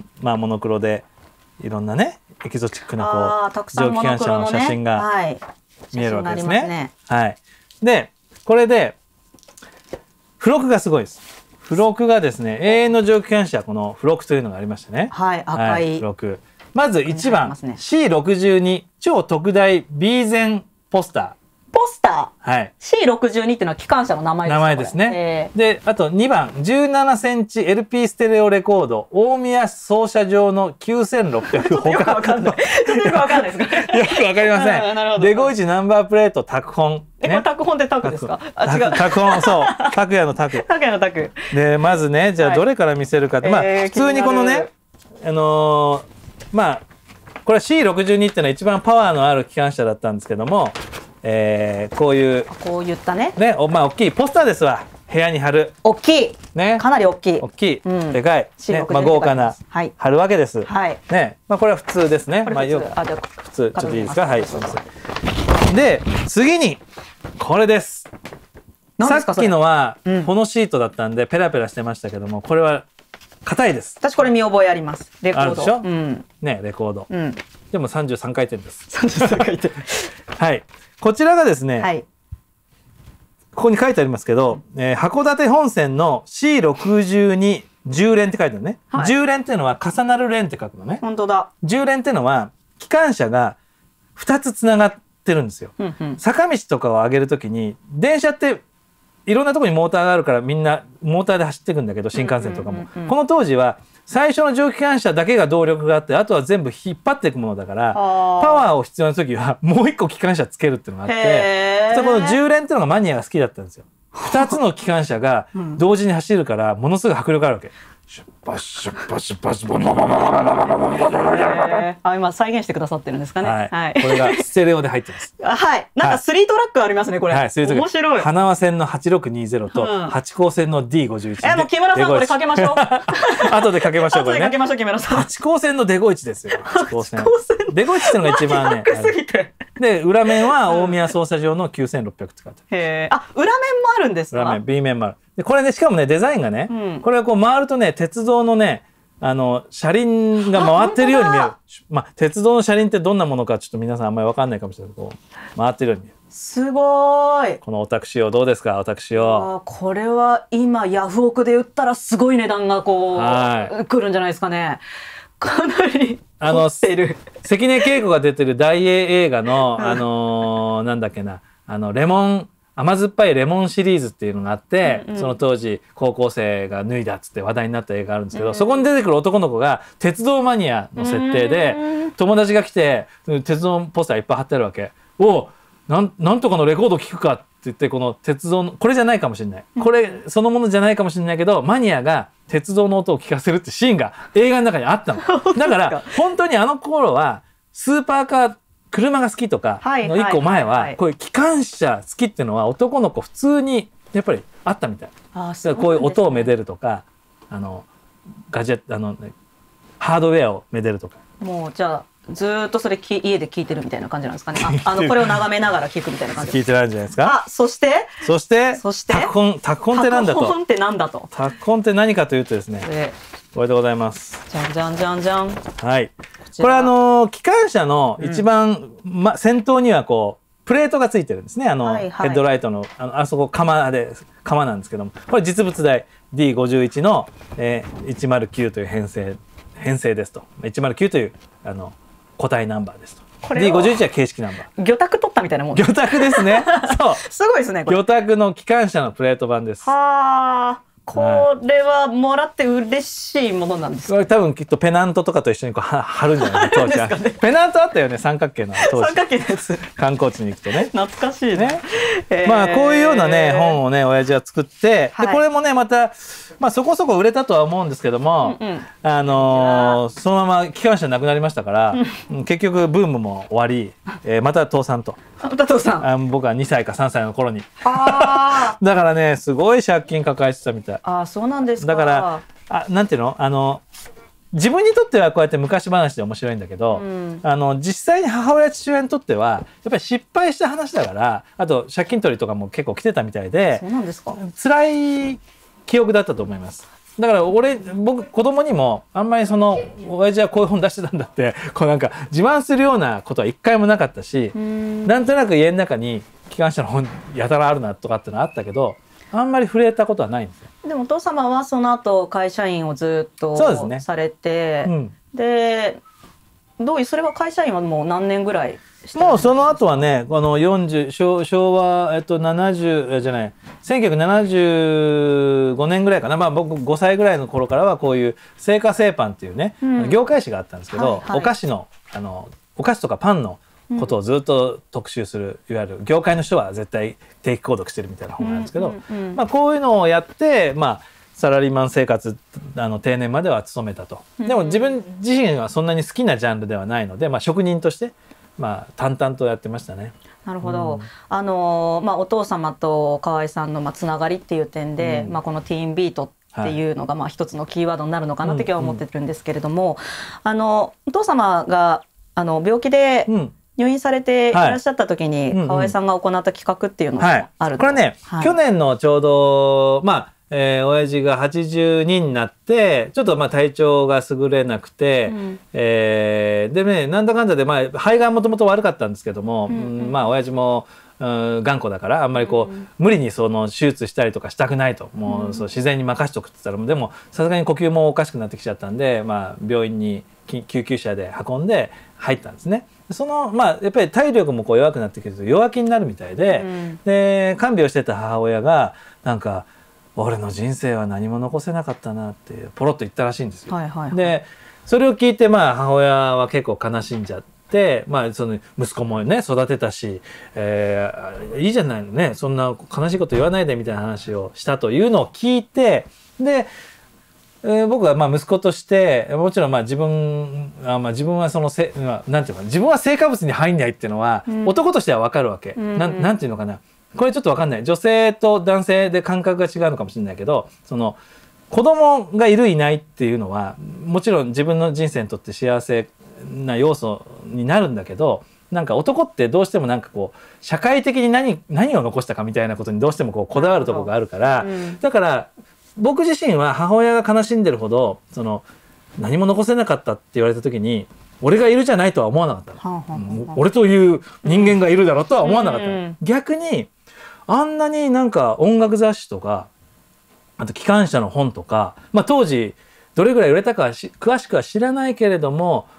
まあ、モノクロでいろんなねエキゾチックなこう蒸気機関車の写真が見えるわけですね。はい。でこれで付録がすごいです。付録がですね永遠の蒸気機関車この付録というのがありましてね。 はい、赤い付録。まずいちばん シーろくじゅうに 超特大 B 前ポスター。 ポスター、はい、 シーろくじゅうに っていうのは機関車の名前ですか。 名前ですね。であとにばんじゅうななセンチ エルピー ステレオレコード大宮操車場のきゅうせんろっぴゃくよくわかんない。ちょっとよくわかんないですか。 よくわかりません。デゴイチナンバープレート拓本。 え、これ拓本って拓ですか。あ、違う。 拓本、そう拓也の拓。 拓也の拓。 でまずねじゃあどれから見せるかって、まあ普通にこのねあのまあこれは シーろくじゅうに っていうのは一番パワーのある機関車だったんですけども。えー、こういうこういったねねおまあ大きいポスターですわ。部屋に貼る大きいねかなり大きい大きい、うん、でかい、ねまあ、豪華な、はい、貼るわけです。はいねまあこれは普通ですね。まあよあじゃ普通ちょっといいですか。はいそうです。で次にこれです。さっきのは、うん、このシートだったんでペラペラしてましたけどもこれは硬いです。 私これ見覚えあります。レコードあるでしょ、うん、ねレコード、うん、でもさんじゅうさんかいてんです。 さんじゅうさんかいてんはいこちらがですね、はい、ここに書いてありますけど、えー、函館本線の シーろくじゅうに 重連って書いてあるね、はい、重連っていうのは重なる連って書くのね。 本当だ。 重連っていうのは機関車がふたつつながってるんですよ、うんうん、坂道とかを上げるときに電車っていろんなところにモーターがあるからみんなモーターで走っていくんだけど新幹線とかも、うんうんうんうん、この当時は最初の蒸気機関車だけが動力があってあとは全部引っ張っていくものだからパワーを必要な時はもう一個機関車つけるっていうのがあってそこの重連っていうのがマニアが好きだったんですよ。ふたつの機関車が同時に走るからものすごい迫力あるわけ。シュッパシュッパシュッパシュッパあ今再現してくださってるんですかね。 はい、はい、これがステレオで入ってます。 はいなんかスリートラックありますねこれ。はい、スリートラック面白い。 花輪線のはちろくにゼロとはち高線の ディーごじゅういち。 えもう木村さんこれかけましょう。 後でかけましょうこれね。 後でかけましょう木村さん。 はち高線のデゴイチですよ。はち高線。デゴイチってのが一番ね。で裏面は大宮操車場のきゅうせんろっぴゃくって書いてある。 へえ。あ裏面もあるんですか。 裏面 B 面もある。でこれねしかもねデザインがね、うん、これがこう回るとね鉄道のねあの車輪が回ってるように見える。まあ鉄道の車輪ってどんなものかちょっと皆さんあんまり分かんないかもしれないけど回ってるように見える。 すごい。 このオタク仕様どうですか。オタク仕様これは今ヤフオクで売ったらすごい値段がこう、はい、来るんじゃないですかね。かなりあの関根恵子が出てる大英映画のあのー、なんだっけなあのレモン甘酸っぱいレモンシリーズっていうのがあって、 うんうん、 その当時高校生が脱いだっつって話題になった映画があるんですけど、そこに出てくる男の子が鉄道マニアの設定で、友達が来て鉄道ポスターいっぱい貼ってあるわけ。おなん、なんとかのレコード聞くかって言って、この鉄道のこれじゃないかもしれない、これそのものじゃないかもしれないけど、マニアが鉄道の音を聞かせるってシーンが映画の中にあったの。だから本当にあの頃はスーパーカー車が好きとかの一個前はこういう機関車好きっていうのは男の子普通にやっぱりあったみたい。ああ、そうなんですね。こういう音をめでるとか、あのガジェットあの、ね、ハードウェアをめでるとか。 もうじゃあずーっとそれき家で聞いてるみたいな感じなんですかね。あ、あのこれを眺めながら聞くみたいな感じ。 聞いてるんじゃないですか。 あ、そしてそしてそしてタコンタコンってなんだと。 タコンってなんだと。 タコンって何かというとですね。えこれでございます。 じゃんじゃんじゃんじゃん。 はい。これあのー、機関車の一番、うん、ま、先頭にはこうプレートがついてるんですね。あの、はいはい、ヘッドライトの あのあそこ釜で釜なんですけども、これ実物大 ディーごじゅういち の、えー、いちまるきゅうという編成編成ですと。いちまるきゅうというあの個体ナンバーですと。ディーごじゅういち は形式ナンバー。 魚拓取ったみたいなもん。 魚拓ですね。そう。 すごいですね。 これ魚拓の機関車のプレート版です。 はあ。これはもらって嬉しいものなんですか。 多分きっとペナントとかと一緒にこう貼るんじゃない当時は、ね、ペナントあったよね、三角形の当時三角形のやつ観光地に行くとね懐かしいね、 えー、まあこういうようなね本をね親父は作って、はい、でこれもねまた、まあ、そこそこ売れたとは思うんですけども、うんうん、あのー、そのまま機関車なくなりましたから、うん、結局ブームも終わり、えー、また倒産と。 また倒産。 あ僕はにさいかさんさいの頃にあだからねすごい借金抱えてたみたい。 あ、そうなんですか。 だからあなんていうのあの自分にとってはこうやって昔話で面白いんだけど、うん、あの実際に母親父親にとってはやっぱり失敗した話だから、あと借金取りとかも結構来てたみたいで、 そうなんですか。 辛い記憶だったと思います。だから俺僕子供にもあんまりその親父はこういう本出してたんだってこうなんか自慢するようなことは一回もなかったし、んなんとなく家の中に機関車の本やたらあるなとかってのはあったけど、あんまり触れたことはないんですよ。 でもお父様はその後会社員をずっとされて、で、ねうん、でどういうそれは会社員はもう何年ぐらいしてるんですか。 もうその後はねこのよんじゅう昭昭和、えっと、ななじゅうじゃないせんきゅうひゃくななじゅうごねんぐらいかな、まあ、僕ごさいぐらいの頃からはこういう製菓製パンっていうね、うん、業界誌があったんですけど、はいはい、お菓子のあのお菓子とかパンのことをずっと特集する、いわゆる業界の人は絶対定期購読してるみたいな本なんですけど、うんうんうん、まあ、こういうのをやって、まあ、サラリーマン生活あの定年までは勤めたと。でも自分自身はそんなに好きなジャンルではないので、まあ、職人として、まあ、淡々とやってましたね。 なるほど、うん、あのまあ、お父様と河合さんのまあつながりっていう点で、うん、まあ、このティーンビートっていうのがまあ一つのキーワードになるのかなって今日は思ってるんですけれども、うんうん、あのお父様があの病気で、うん入院されていらっしゃった時に、はい、河合さんが行った企画っていうのがあると、はい、これね、はい、 去年のちょうどまあ、えー、親父がはちじゅうにになってちょっとまあ体調が優れなくて、うん、えー、でねなんだかんだで、まあ、肺がもともと悪かったんですけども、うんうん、まあ親父も頑固だからあんまりこう、うん、無理にその手術したりとかしたくないと、もうそう自然に任しとくって言ったら、でもさすがに呼吸もおかしくなってきちゃったんで、まあ、病院に救急車で運んで入ったんですね。そのまあやっぱり体力もこう弱くなってくると弱気になるみたいで、うん、で看病してた母親がなんか俺の人生は何も残せなかったなってポロッと言ったらしいんですよ。はいはいはい、でそれを聞いてまあ母親は結構悲しんじゃって、まあ、その息子もね育てたし、えー、いいじゃないのねそんな悲しいこと言わないでみたいな話をしたというのを聞いて、でえー、僕はまあ息子としてもちろんまあ自分あまあ自分はそのせ、まあ、なんていうか自分は成果物に入んないっていうのは、うん、男としては分かるわけ、うん、な, なんていうのかなこれちょっと分かんない、女性と男性で感覚が違うのかもしれないけど、その子供がいるいないっていうのはもちろん自分の人生にとって幸せな要素になるんだけど、なんか男ってどうしてもなんかこう社会的に 何, 何を残したかみたいなことにどうしてもこうこだわるところがあるから、うん、だから僕自身は母親が悲しんでるほどその何も残せなかったって言われた時に俺がいるじゃないとは思わなかった、はあはあはあ、俺という人間がいるだろうとは思わなかった、うん、逆にあんなになんか音楽雑誌とかあと機関車の本とか、まあ、当時どれぐらい売れたかは詳しくは知らないけれども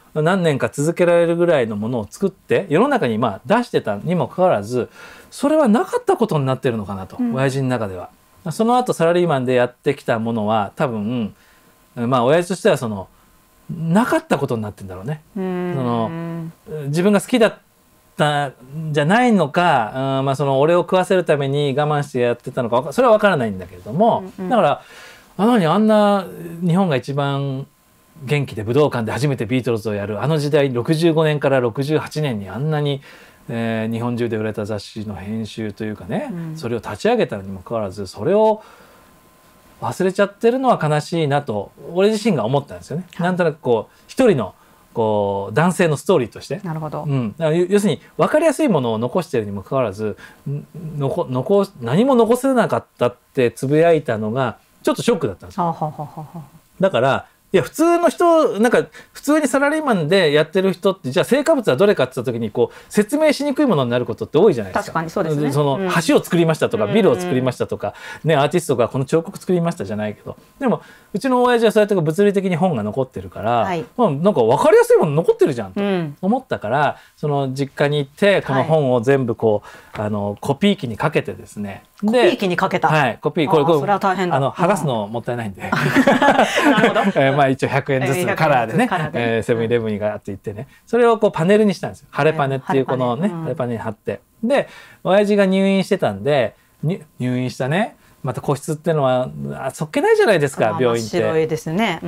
何年か続けられるぐらいのものを作って世の中にまあ出してたにもかかわらず、それはなかったことになってるのかなと、うん、親父の中では。その後サラリーマンでやってきたものは多分まあ親父としてはそのなかったことになってんだろうね。その自分が好きだったんじゃないのか、うん、まあその俺を食わせるために我慢してやってたのか、それは分からないんだけれども、うんうん、だからあのにあんな日本が一番元気で武道館で初めてビートルズをやるあの時代ろくじゅうごねんからろくじゅうはちねんにあんなに、えー、日本中で売れた雑誌の編集というかね、うん、それを立ち上げたにもかかわらずそれを忘れちゃってるのは悲しいなと俺自身が思ったんですよね。はい、なんとなくこう一人のこう男性のストーリーとして。 なるほど。 うん、だから要するに分かりやすいものを残しているにもかかわらず残残何も残せなかったってつぶやいたのがちょっとショックだったんですよ。ははははだからいや普通の人なんか普通にサラリーマンでやってる人ってじゃあ成果物はどれかって言った時にこう説明しにくいものになることって多いじゃないですか。 確かにそうですね。 その橋を作りましたとか、うん、ビルを作りましたとか、ね、アーティストがこの彫刻作りましたじゃないけど、でもうちの親父はそうやって物理的に本が残ってるから、はい、まあ、なんか分かりやすいもの残ってるじゃんと思ったから、うん、その実家に行ってこの本を全部こう、はい、あのコピー機にかけてですね。 コピー機にかけた。 はい、コピーこれこれそれは大変だ。 あの剥がすのもったいないんで。 なるほど。 えー、まあ一応ひゃくえんずつカラーでね、えー、セブンイレブンにガーって行ってね、それをこうパネルにしたんですよ。晴れパネっていうこのね、晴れパネに貼って。で、親父が入院してたんで、入院したね、また個室っていうのはあそっけないじゃないですか、病院って。 白いですね。うん、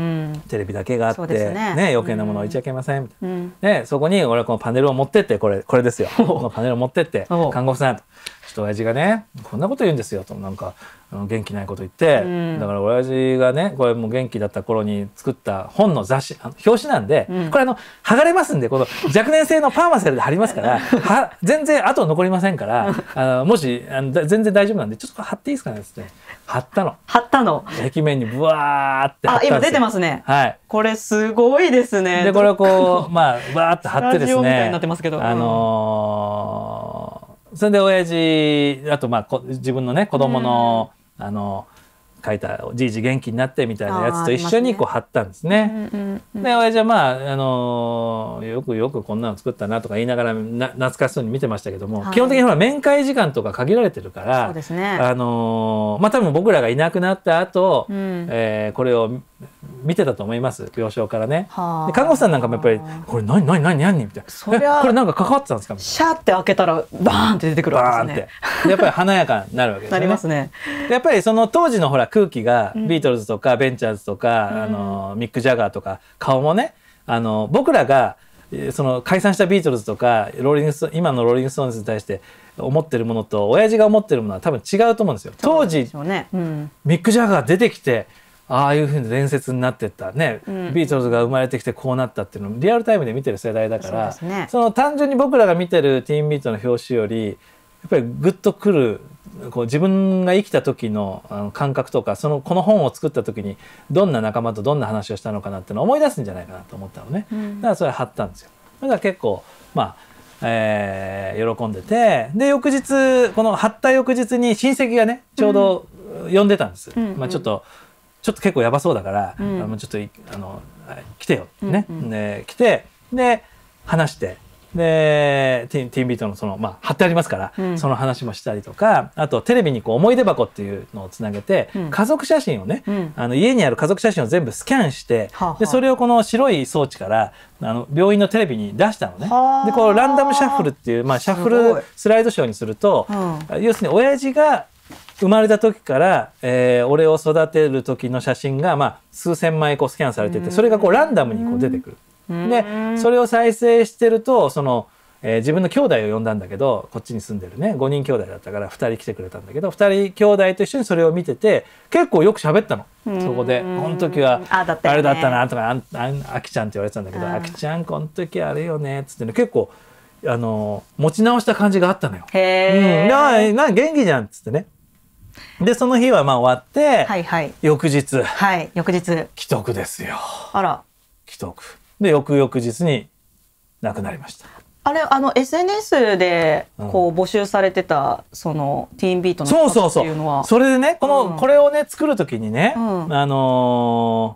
テレビだけがあって、ね, ね余計なもの置いちゃいけませんみたいな。うん、で、そこに俺はこのパネルを持ってって、これこれですよ。このパネルを持ってって、看護婦さんと。ちょっと親父がねこんなこと言うんですよとなんか元気ないこと言って、うん、だから親父がねこれもう元気だった頃に作った本の雑誌表紙なんで、うん、これあの剥がれますんでこの若年性のパーマセルで貼りますからは全然後残りませんからあのもしあの全然大丈夫なんでちょっと貼っていいですかねっつって貼ったの貼ったの壁面にブワーって貼ったんですよ。 あ今出てますね。 はい、 これすごいですね。 でこれをこうまあバーって貼ってですねなってますけど、 あのーそれで親父あとまあ自分のね子供の、うん、あの書いた「じいじ元気になって」みたいなやつと一緒にこう貼ったんですね。で親父はまあ、あのー、よくよくこんなの作ったなとか言いながらな懐かしそうに見てましたけども、はい、基本的にほら面会時間とか限られてるからそうですね、 あのー、まあ多分僕らがいなくなった後、うん、えー、これを見てたと思います病床からね。で看護師さんなんかもやっぱり「これ何何何何?」みたいな「そりゃこれなんか関わってたんですか?」みたいな。 シャーって開けたらバーンって出てくるわけですね。 でやっぱり華やかになるわけですね。 なりますね。 でやっぱりその当時のほら空気がビートルズとかベンチャーズとか、うん、あのミック・ジャガーとか顔もねあの僕らがその解散したビートルズとかローリングス今のローリング・ストーンズに対して思ってるものと親父が思ってるものは多分違うと思うんですよ。当時、 ね、うん、 ミック・ジャガー出てきてああいうふうに伝説になってったね、うん、ビートルズが生まれてきてこうなったっていうのをリアルタイムで見てる世代だから そ,、ね、その単純に僕らが見てるティーンビートの表紙よりやっぱりグッとくるこう自分が生きた時 の, あの感覚とかそのこの本を作った時にどんな仲間とどんな話をしたのかなっていうのを思い出すんじゃないかなと思ったのね、うん、だからそれ貼ったんですよ。だから結構まあえー、喜んでてで翌日この貼った翌日に親戚がねちょうど呼んでたんです、うんまあ、ちょっとちょっと結構やばそうだから、うん、あのちょっとあの来てよってね、うんうん、で来てで話してでティーンビートのそのまあ貼ってありますから、うん、その話もしたりとかあとテレビにこう思い出箱っていうのをつなげて、うん、家族写真をね、うん、あの家にある家族写真を全部スキャンして、はあはあ、でそれをこの白い装置からあの病院のテレビに出したのね。はあ、でこうランダムシャッフルっていう、まあ、シャッフルスライドショーにすると、うん、要するに親父が生まれた時から、えー、俺を育てる時の写真が、まあ、数千枚こうスキャンされててそれがこうランダムにこう出てくる。でそれを再生してるとその、えー、自分の兄弟を呼んだんだけどこっちに住んでるねごにん兄弟だったからふたり来てくれたんだけどふたり兄弟と一緒にそれを見てて結構よく喋ったのそこで「この時はあれだったな」とか「あんあんあきちゃん」って言われてたんだけど「あきちゃんこの時あれよね」っつってね結構あの持ち直した感じがあったのよ。へー、うん、なな元気じゃんっつってね。でその日はまあ終わって、はいはい、翌日、 はい、翌日既得ですよ。 あら既得で翌々日に亡くなりました。 あれあの エスエヌエス でこう募集されてた、うん、そのティーンビートの企画っていうのはそうそうそうそれでねこの、うん、これをね作る時にね、うん、あのー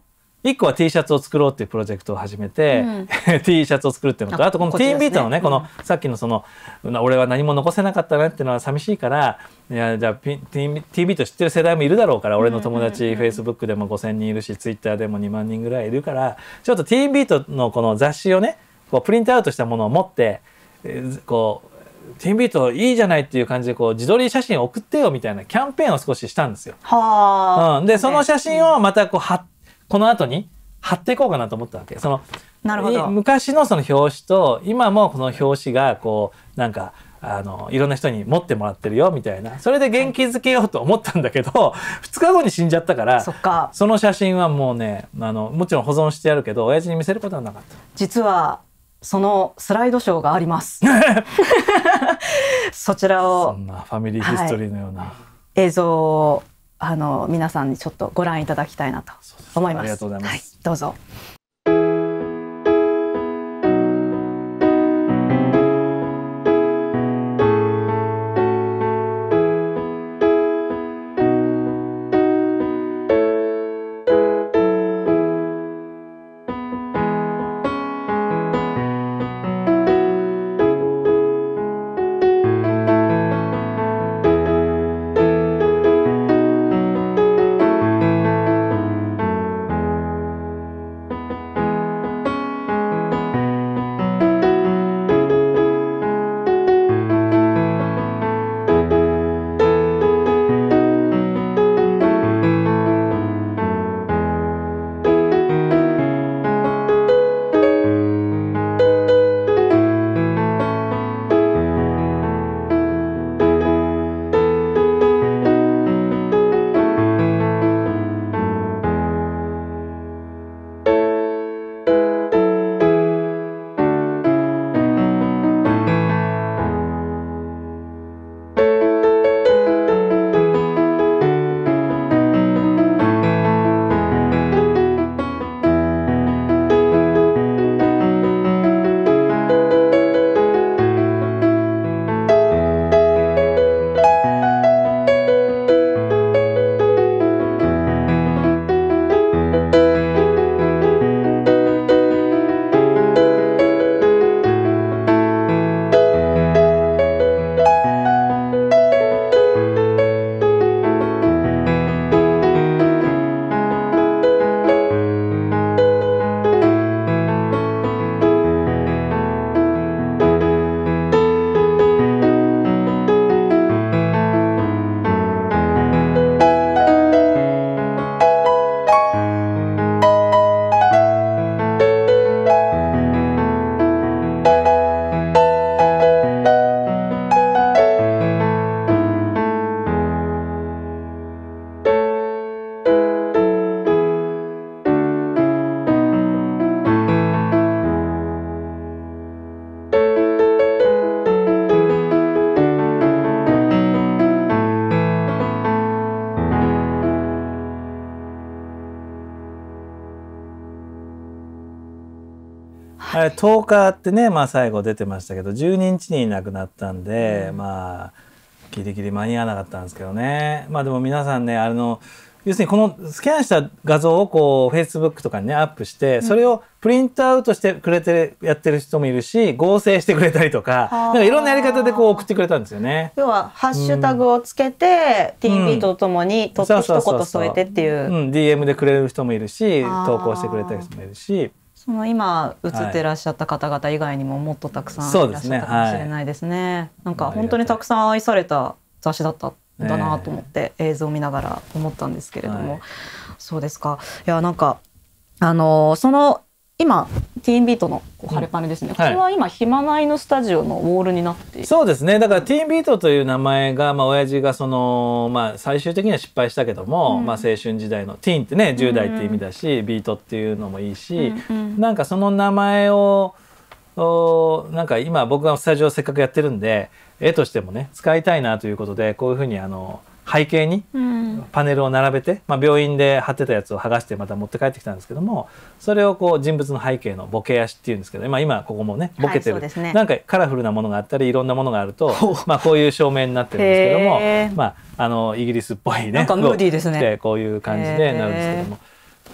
いっこは T シャツを作ろうっていうプロジェクトを始めて、うん、T シャツを作るっていうのと、あとこのティーンビートのね、このさっきのその俺は何も残せなかったなっていうのは寂しいから、いやじゃあ ティーンビート知ってる世代もいるだろうから、俺の友達 Facebook でもごせんにんいるし Twitter でもにまんにんぐらいいるから、ちょっと ティーンビートのこの雑誌をねこうプリントアウトしたものを持ってこうティーンビートいいじゃないっていう感じでこう自撮り写真送ってよみたいなキャンペーンを少ししたんですよ。は、うん、でその写真をまたこうはこの後に貼っていこうかなと思ったわけ。そのなるほど、 昔のその表紙と今もこの表紙がこうなんかあのいろんな人に持ってもらってるよみたいな、それで元気づけようと思ったんだけど、ふつかごに死んじゃったから、 そっか、 その写真はもうねあのもちろん保存してやるけど親父に見せることはなかった。 実はそのスライドショーがありますそちらをそんなファミリーヒストリーのような、はい、 映像をあの皆さんにちょっとご覧いただきたいなと思います。 ありがとうございます、 はい、どうぞ。 とおかってね、まあ、最後出てましたけどじゅうににちに亡くなったんで、うん、まあギリギリ間に合わなかったんですけどね。まあでも皆さんね、あの要するにこのスキャンした画像をこう Facebook とかにねアップして、それをプリントアウトしてくれてやってる人もいるし、合成してくれたりとか、なんかいろんなやり方でこう送ってくれたんですよね。 要はハッシュタグをつけて、うん、ティーンビートとともに撮って一言添えてっていう、 うん、ディーエム でくれる人もいるし、投稿してくれた人もいるし。 その今映ってらっしゃった方々以外にももっとたくさんいらっしゃったかもしれないですね。はい、なんか本当にたくさん愛された雑誌だったんだなと思って、映像を見ながら思ったんですけれども、はい、そうですか。いやなんかあのその今ティーンビートの晴れパネですね、うん、これは今、はい、ヒマナイのスタジオのウォールになっている。 そうですね。だからティーンビートという名前が、まあ親父がその、まあ、最終的には失敗したけども、うん、まあ、青春時代のティーンってねじゅう代っていう意味だし、うん、ビートっていうのもいいし、うんうん、なんかその名前をなんか今僕がスタジオせっかくやってるんで絵としてもね使いたいなということで、こういうふうにあの背景にパネルを並べて、まあ、病院で貼ってたやつを剥がしてまた持って帰ってきたんですけども、それをこう人物の背景のボケ足っていうんですけど、まあ、今ここもねボケてる、はいね、なんかカラフルなものがあったりいろんなものがあるとまあこういう照明になってるんですけども、まあ、あのイギリスっぽいねなんかムーディーですねこういう感じでなるんですけども、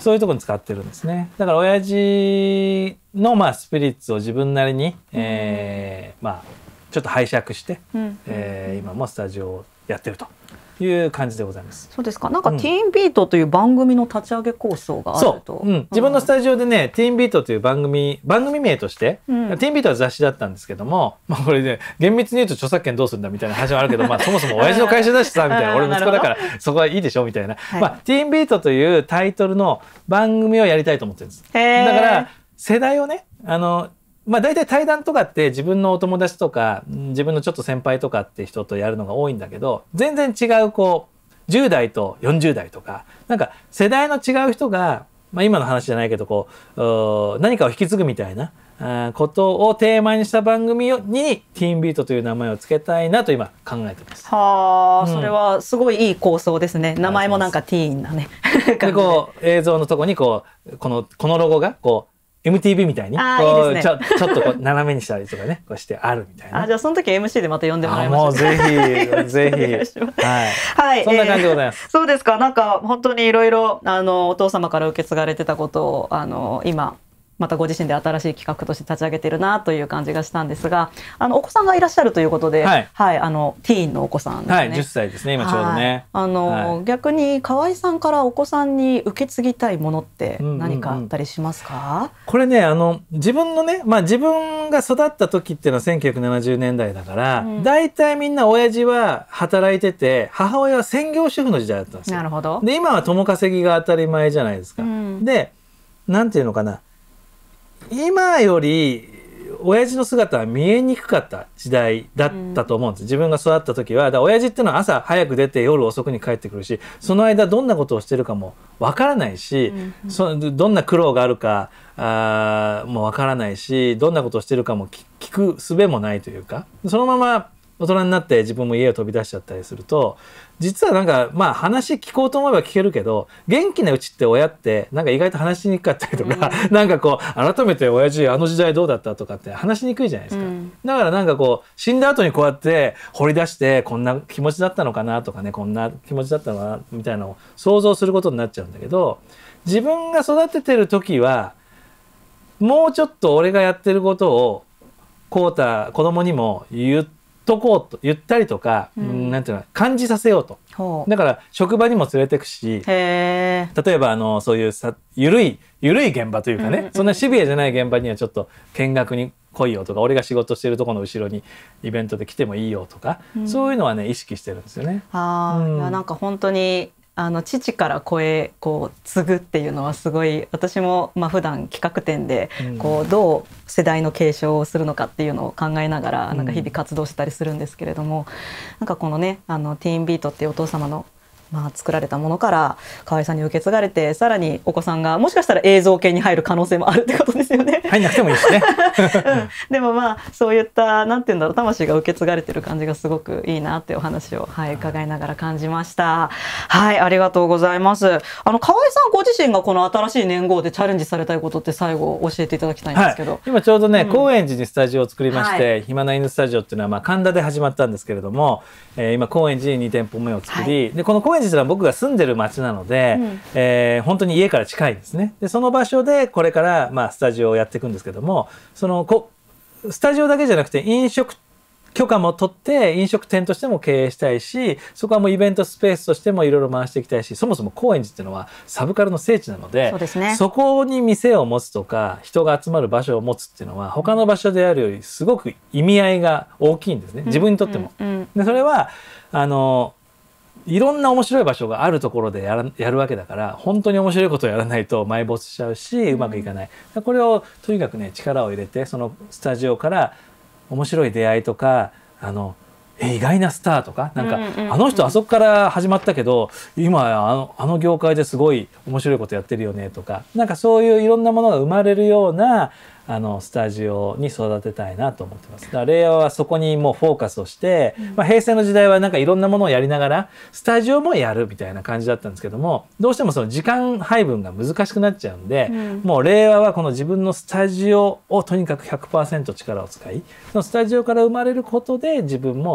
そういうところに使ってるんですね。だから親父のまあスピリッツを自分なりに、えー、まあちょっと拝借して、うんえー、今もスタジオをやってるという感じでございます。 そうですか。なんか、うん、ティーンビートという番組の立ち上げ構想があると。 そう、うん、自分のスタジオでね、うん、ティーンビートという番組番組名として、うん、ティーンビートは雑誌だったんですけども、まあこれね厳密に言うと著作権どうするんだみたいな話もあるけど、まあそもそも親父の会社だしさみたいな、俺息子だからそこはいいでしょみたいな、はい、まあティーンビートというタイトルの番組をやりたいと思ってるんです。だから世代をね、あのまあ大体対談とかって自分のお友達とか自分のちょっと先輩とかって人とやるのが多いんだけど、全然違うこうじゅう代とよんじゅう代とかなんか世代の違う人が、まあ、今の話じゃないけどこう何かを引き継ぐみたいなあことをテーマにした番組にティーンビートという名前を付けたいなと今考えてます。 はあ、うん、それはすごいいい構想ですね。名前もなんかティーンなねでこう映像のとこにこうこのこのロゴがこうエムティービー みたいにこうちょちょっとこう斜めにしたりとかねこうしてあるみたいな。 あ、じゃあその時 エムシー でまた呼んでもらいましょう。 もうぜひぜひはい、はい、そんな感じでございます。 えー、そうですか。なんか本当にいろいろあのお父様から受け継がれてたことをあの今またご自身で新しい企画として立ち上げてるなという感じがしたんですが、あのお子さんがいらっしゃるということで、はい、はい、あのティーンのお子さんですね。 はい、じゅっさいですね今ちょうどね。はい、 あの、はい、逆に河合さんからお子さんに受け継ぎたいものって何かあったりしますか？うんうんうん、 これね、あの自分のね、まあ自分が育った時っていうのはせんきゅうひゃくななじゅうねんだいだから、うん、大体みんな親父は働いてて母親は専業主婦の時代だったんですよ。 なるほど。 で今は共稼ぎが当たり前じゃないですか。うん、でなんていうのかな。今より親父の姿は見えにくかった時代だったと思うんです。自分が育った時はだから親父っていうのは朝早く出て夜遅くに帰ってくるし、その間どんなことをしてるかもわからないし、うん、そどんな苦労があるかあもわからないし、どんなことをしてるかも聞く術もないというか、そのまま大人になって自分も家を飛び出しちゃったりすると、実はなんかまあ話聞こうと思えば聞けるけど、元気なうちって親ってなんか意外と話しにくかったりとか、うん、なんかこう改めて親父あの時代どうだったとかって話しにくいじゃないですか。うん、だからなんかこう死んだ後にこうやって掘り出してこんな気持ちだったのかなとかね、こんな気持ちだったのかなみたいなのを想像することになっちゃうんだけど、自分が育ててる時はもうちょっと俺がやってることをこうた子供にも言ってとこうと言ったりとか、うん、なんていうの感じさせようと。だから職場にも連れてくし、例えばあのそういうさ緩い緩い現場というかね、うんうん、そんなシビアじゃない現場にはちょっと見学に来いよとか、俺が仕事してるところの後ろにイベントで来てもいいよとか、うん、そういうのはね意識してるんですよね。 あ、うん、いやなんか本当にあの父から子へこう継ぐっていうのはすごい、私もまあ普段企画展でこうどう世代の継承をするのかっていうのを考えながらなんか日々活動したりするんですけれども、なんかこのねあのティーンビートっていうお父様のまあ作られたものから河合さんに受け継がれて、さらにお子さんがもしかしたら映像系に入る可能性もあるってことですよね。 入んなくてもいいですね。 うん、でもまあそういったなんていうんだろう、魂が受け継がれてる感じがすごくいいなっていうお話を、はい、伺いながら感じました。はい、ありがとうございます。あの河合さんご自身がこの新しい年号でチャレンジされたいことって最後教えていただきたいんですけど。はい、 今ちょうどね、うん、高円寺にスタジオを作りまして、はい、暇な犬スタジオっていうのはまあ神田で始まったんですけれども、えー、今高円寺にに店舗目を作り、はい、でこの高円寺というのは僕が住んでる町なので、うん、えー、本当に家から近いんですね。でその場所でこれからまあスタジオをやっていくんですけども、そのこスタジオだけじゃなくて飲食許可も取って飲食店としても経営したいし、そこはもうイベントスペースとしてもいろいろ回していきたいし、そもそも高円寺っていうのはサブカルの聖地なので、 そうですね、 そこに店を持つとか人が集まる場所を持つっていうのは他の場所であるよりすごく意味合いが大きいんですね、自分にとっても。うんうんうん、でそれはあのいろんな面白い場所があるところでやらやるわけだから、本当に面白いことをやらないと埋没しちゃうしうまくいかない。これをとにかくね力を入れて、そのスタジオから面白い出会いとか、あのえ意外なスターとか、なんか、うんうんうん、あの人あそこから始まったけど今あのあの業界ですごい面白いことやってるよねとか、なんかそういういろんなものが生まれるようなあのスタジオに育てたいなと思ってます。だから令和はそこにもうフォーカスをして、うん、まあ、平成の時代はなんかいろんなものをやりながらスタジオもやるみたいな感じだったんですけども、どうしてもその時間配分が難しくなっちゃうんで、うん、もう令和はこの自分のスタジオをとにかく ひゃくパーセント 力を使い、そのスタジオから生まれることで自分も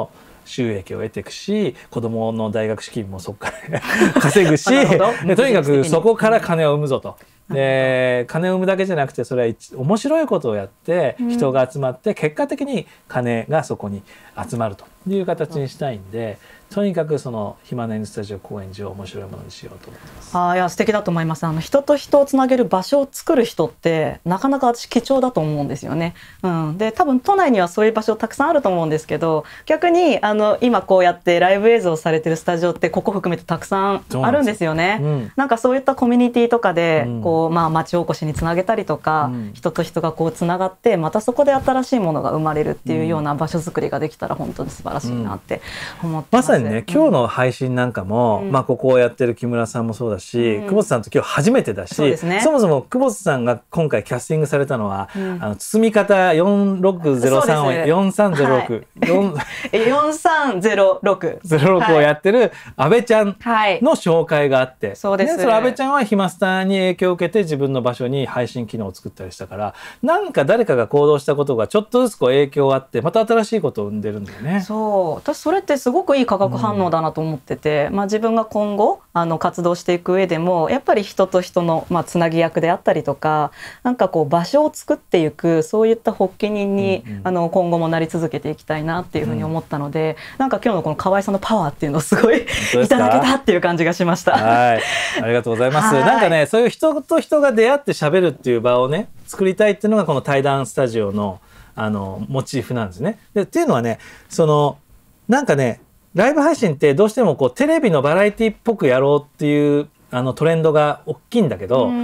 収益を得ていくし、子供の大学資金もそこから稼ぐしでとにかくそこから金を生むぞと。で金を生むだけじゃなくて、それは面白いことをやって人が集まって結果的に金がそこに集まるという形にしたいんで、とにかくそのヒマナイヌスタジオ高円寺を面白いものにしようと思ってます。 あ、いや素敵だと思います。あの人と人をつなげる場所を作る人ってなかなか私貴重だと思うんですよね。うん、で多分都内にはそういう場所たくさんあると思うんですけど、逆にあの今こうやってライブ映像されてるスタジオってここ含めてたくさんあるんですよね。うん、なんかそういったコミュニティとかで、うん、こうまあ町おこしにつなげたりとか、うん、人と人がこうつながってまたそこで新しいものが生まれるっていうような場所づくりができたら本当に素晴らしいなって思ってます。 まさにね、今日の配信なんかも、うん、まあここをやってる木村さんもそうだし、うん、久保田さんと今日初めてだし、 そうですね、そもそも久保田さんが今回キャスティングされたのは、うん、あの包み方よんろくゼロさんをよんさんゼロろくよんさんゼロろくをやってる阿部ちゃんの紹介があって、はい、そうです。でその阿部ちゃんはヒマスタに影響を受けて自分の場所に配信機能を作ったりしたから、なんか誰かが行動したことがちょっとずつこう影響あってまた新しいことを生んでるんだよね。 そう、私それってすごくいい化学反応だなと思ってて、うん、まあ、自分が今後あの活動していく上でもやっぱり人と人の、まあ、つなぎ役であったりとか、なんかこう場所を作っていくそういった発起人に、うんうん、あの今後もなり続けていきたいなっていうふうに思ったので、うん、なんか今日のこの河合さんのパワーっていうのをすごいいただけたっていう感じがしました。 はい、ありがとうございます。なんかね、そういう人と人が出会って喋るっていう場をね作りたいっていうのがこの対談スタジオのあのモチーフなんですね。でっていうのはね、そのなんかねライブ配信ってどうしてもこうテレビのバラエティっぽくやろうっていうあのトレンドが大きいんだけど、うん、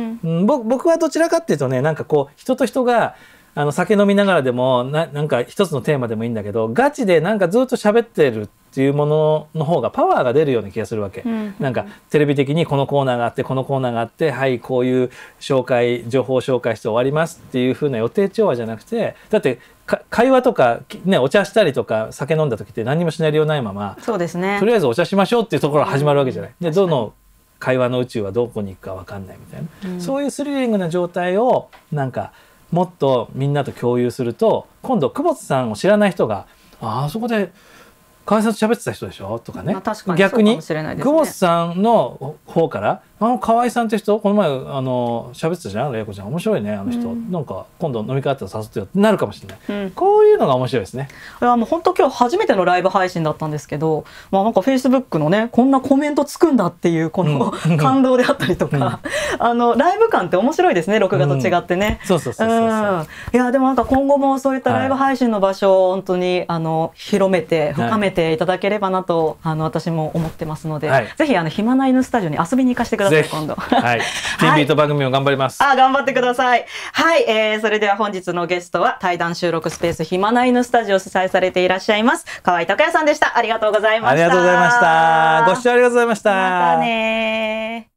僕はどちらかっていうとね、なんかこう人と人があの酒飲みながらでも な, なんか一つのテーマでもいいんだけど、ガチでなんかずっと喋ってるっていうものの方がパワーが出るような気がするわけ、うん、なんかテレビ的にこのコーナーがあってこのコーナーがあって、はいこういう紹介情報紹介して終わりますっていう風な予定調和じゃなくて、だって会話とか、ね、お茶したりとか酒飲んだ時って何にもシナリオないまま、 そうですね、 とりあえずお茶しましょうっていうところが始まるわけじゃない、うん、でどの会話の宇宙はどこに行くか分かんないみたいな、うん、そういうスリリングな状態をなんかもっとみんなと共有すると、今度久保田さんを知らない人があそこで河合さんと喋ってた人でしょとかね、まあ、確かに逆に久保田さんの方からあの河合さんって人この前あの喋ってたじゃん、玲子ちゃん面白いねあの人、うん、なんか今度飲み会あったら誘ってよってなるかもしれない、うん、こういうのが面白いですね。 いやもう本当今日初めてのライブ配信だったんですけど、まあ、なんかフェイスブックのねこんなコメントつくんだっていうこの、うん、感動であったりとか、うん、あのライブ感って面白いですね、録画と違ってね、 うん、そうそうそうそうそう、うん、 いやでもなんか今後もそういったライブ配信の場所を本当にあの広めて深めていただければなと、はい、あの私も思ってますので、はい、ぜひあのヒマナイヌスタジオに遊びに行かせてください今度。 はい、ティービー と番組も頑張ります。 あ、頑張ってください。はい、えー、それでは本日のゲストは対談収録スペースヒマナイヌスタジオを主催されていらっしゃいます河合拓也さんでした。ありがとうございました。 ありがとうございました。ご視聴ありがとうございました。 またね。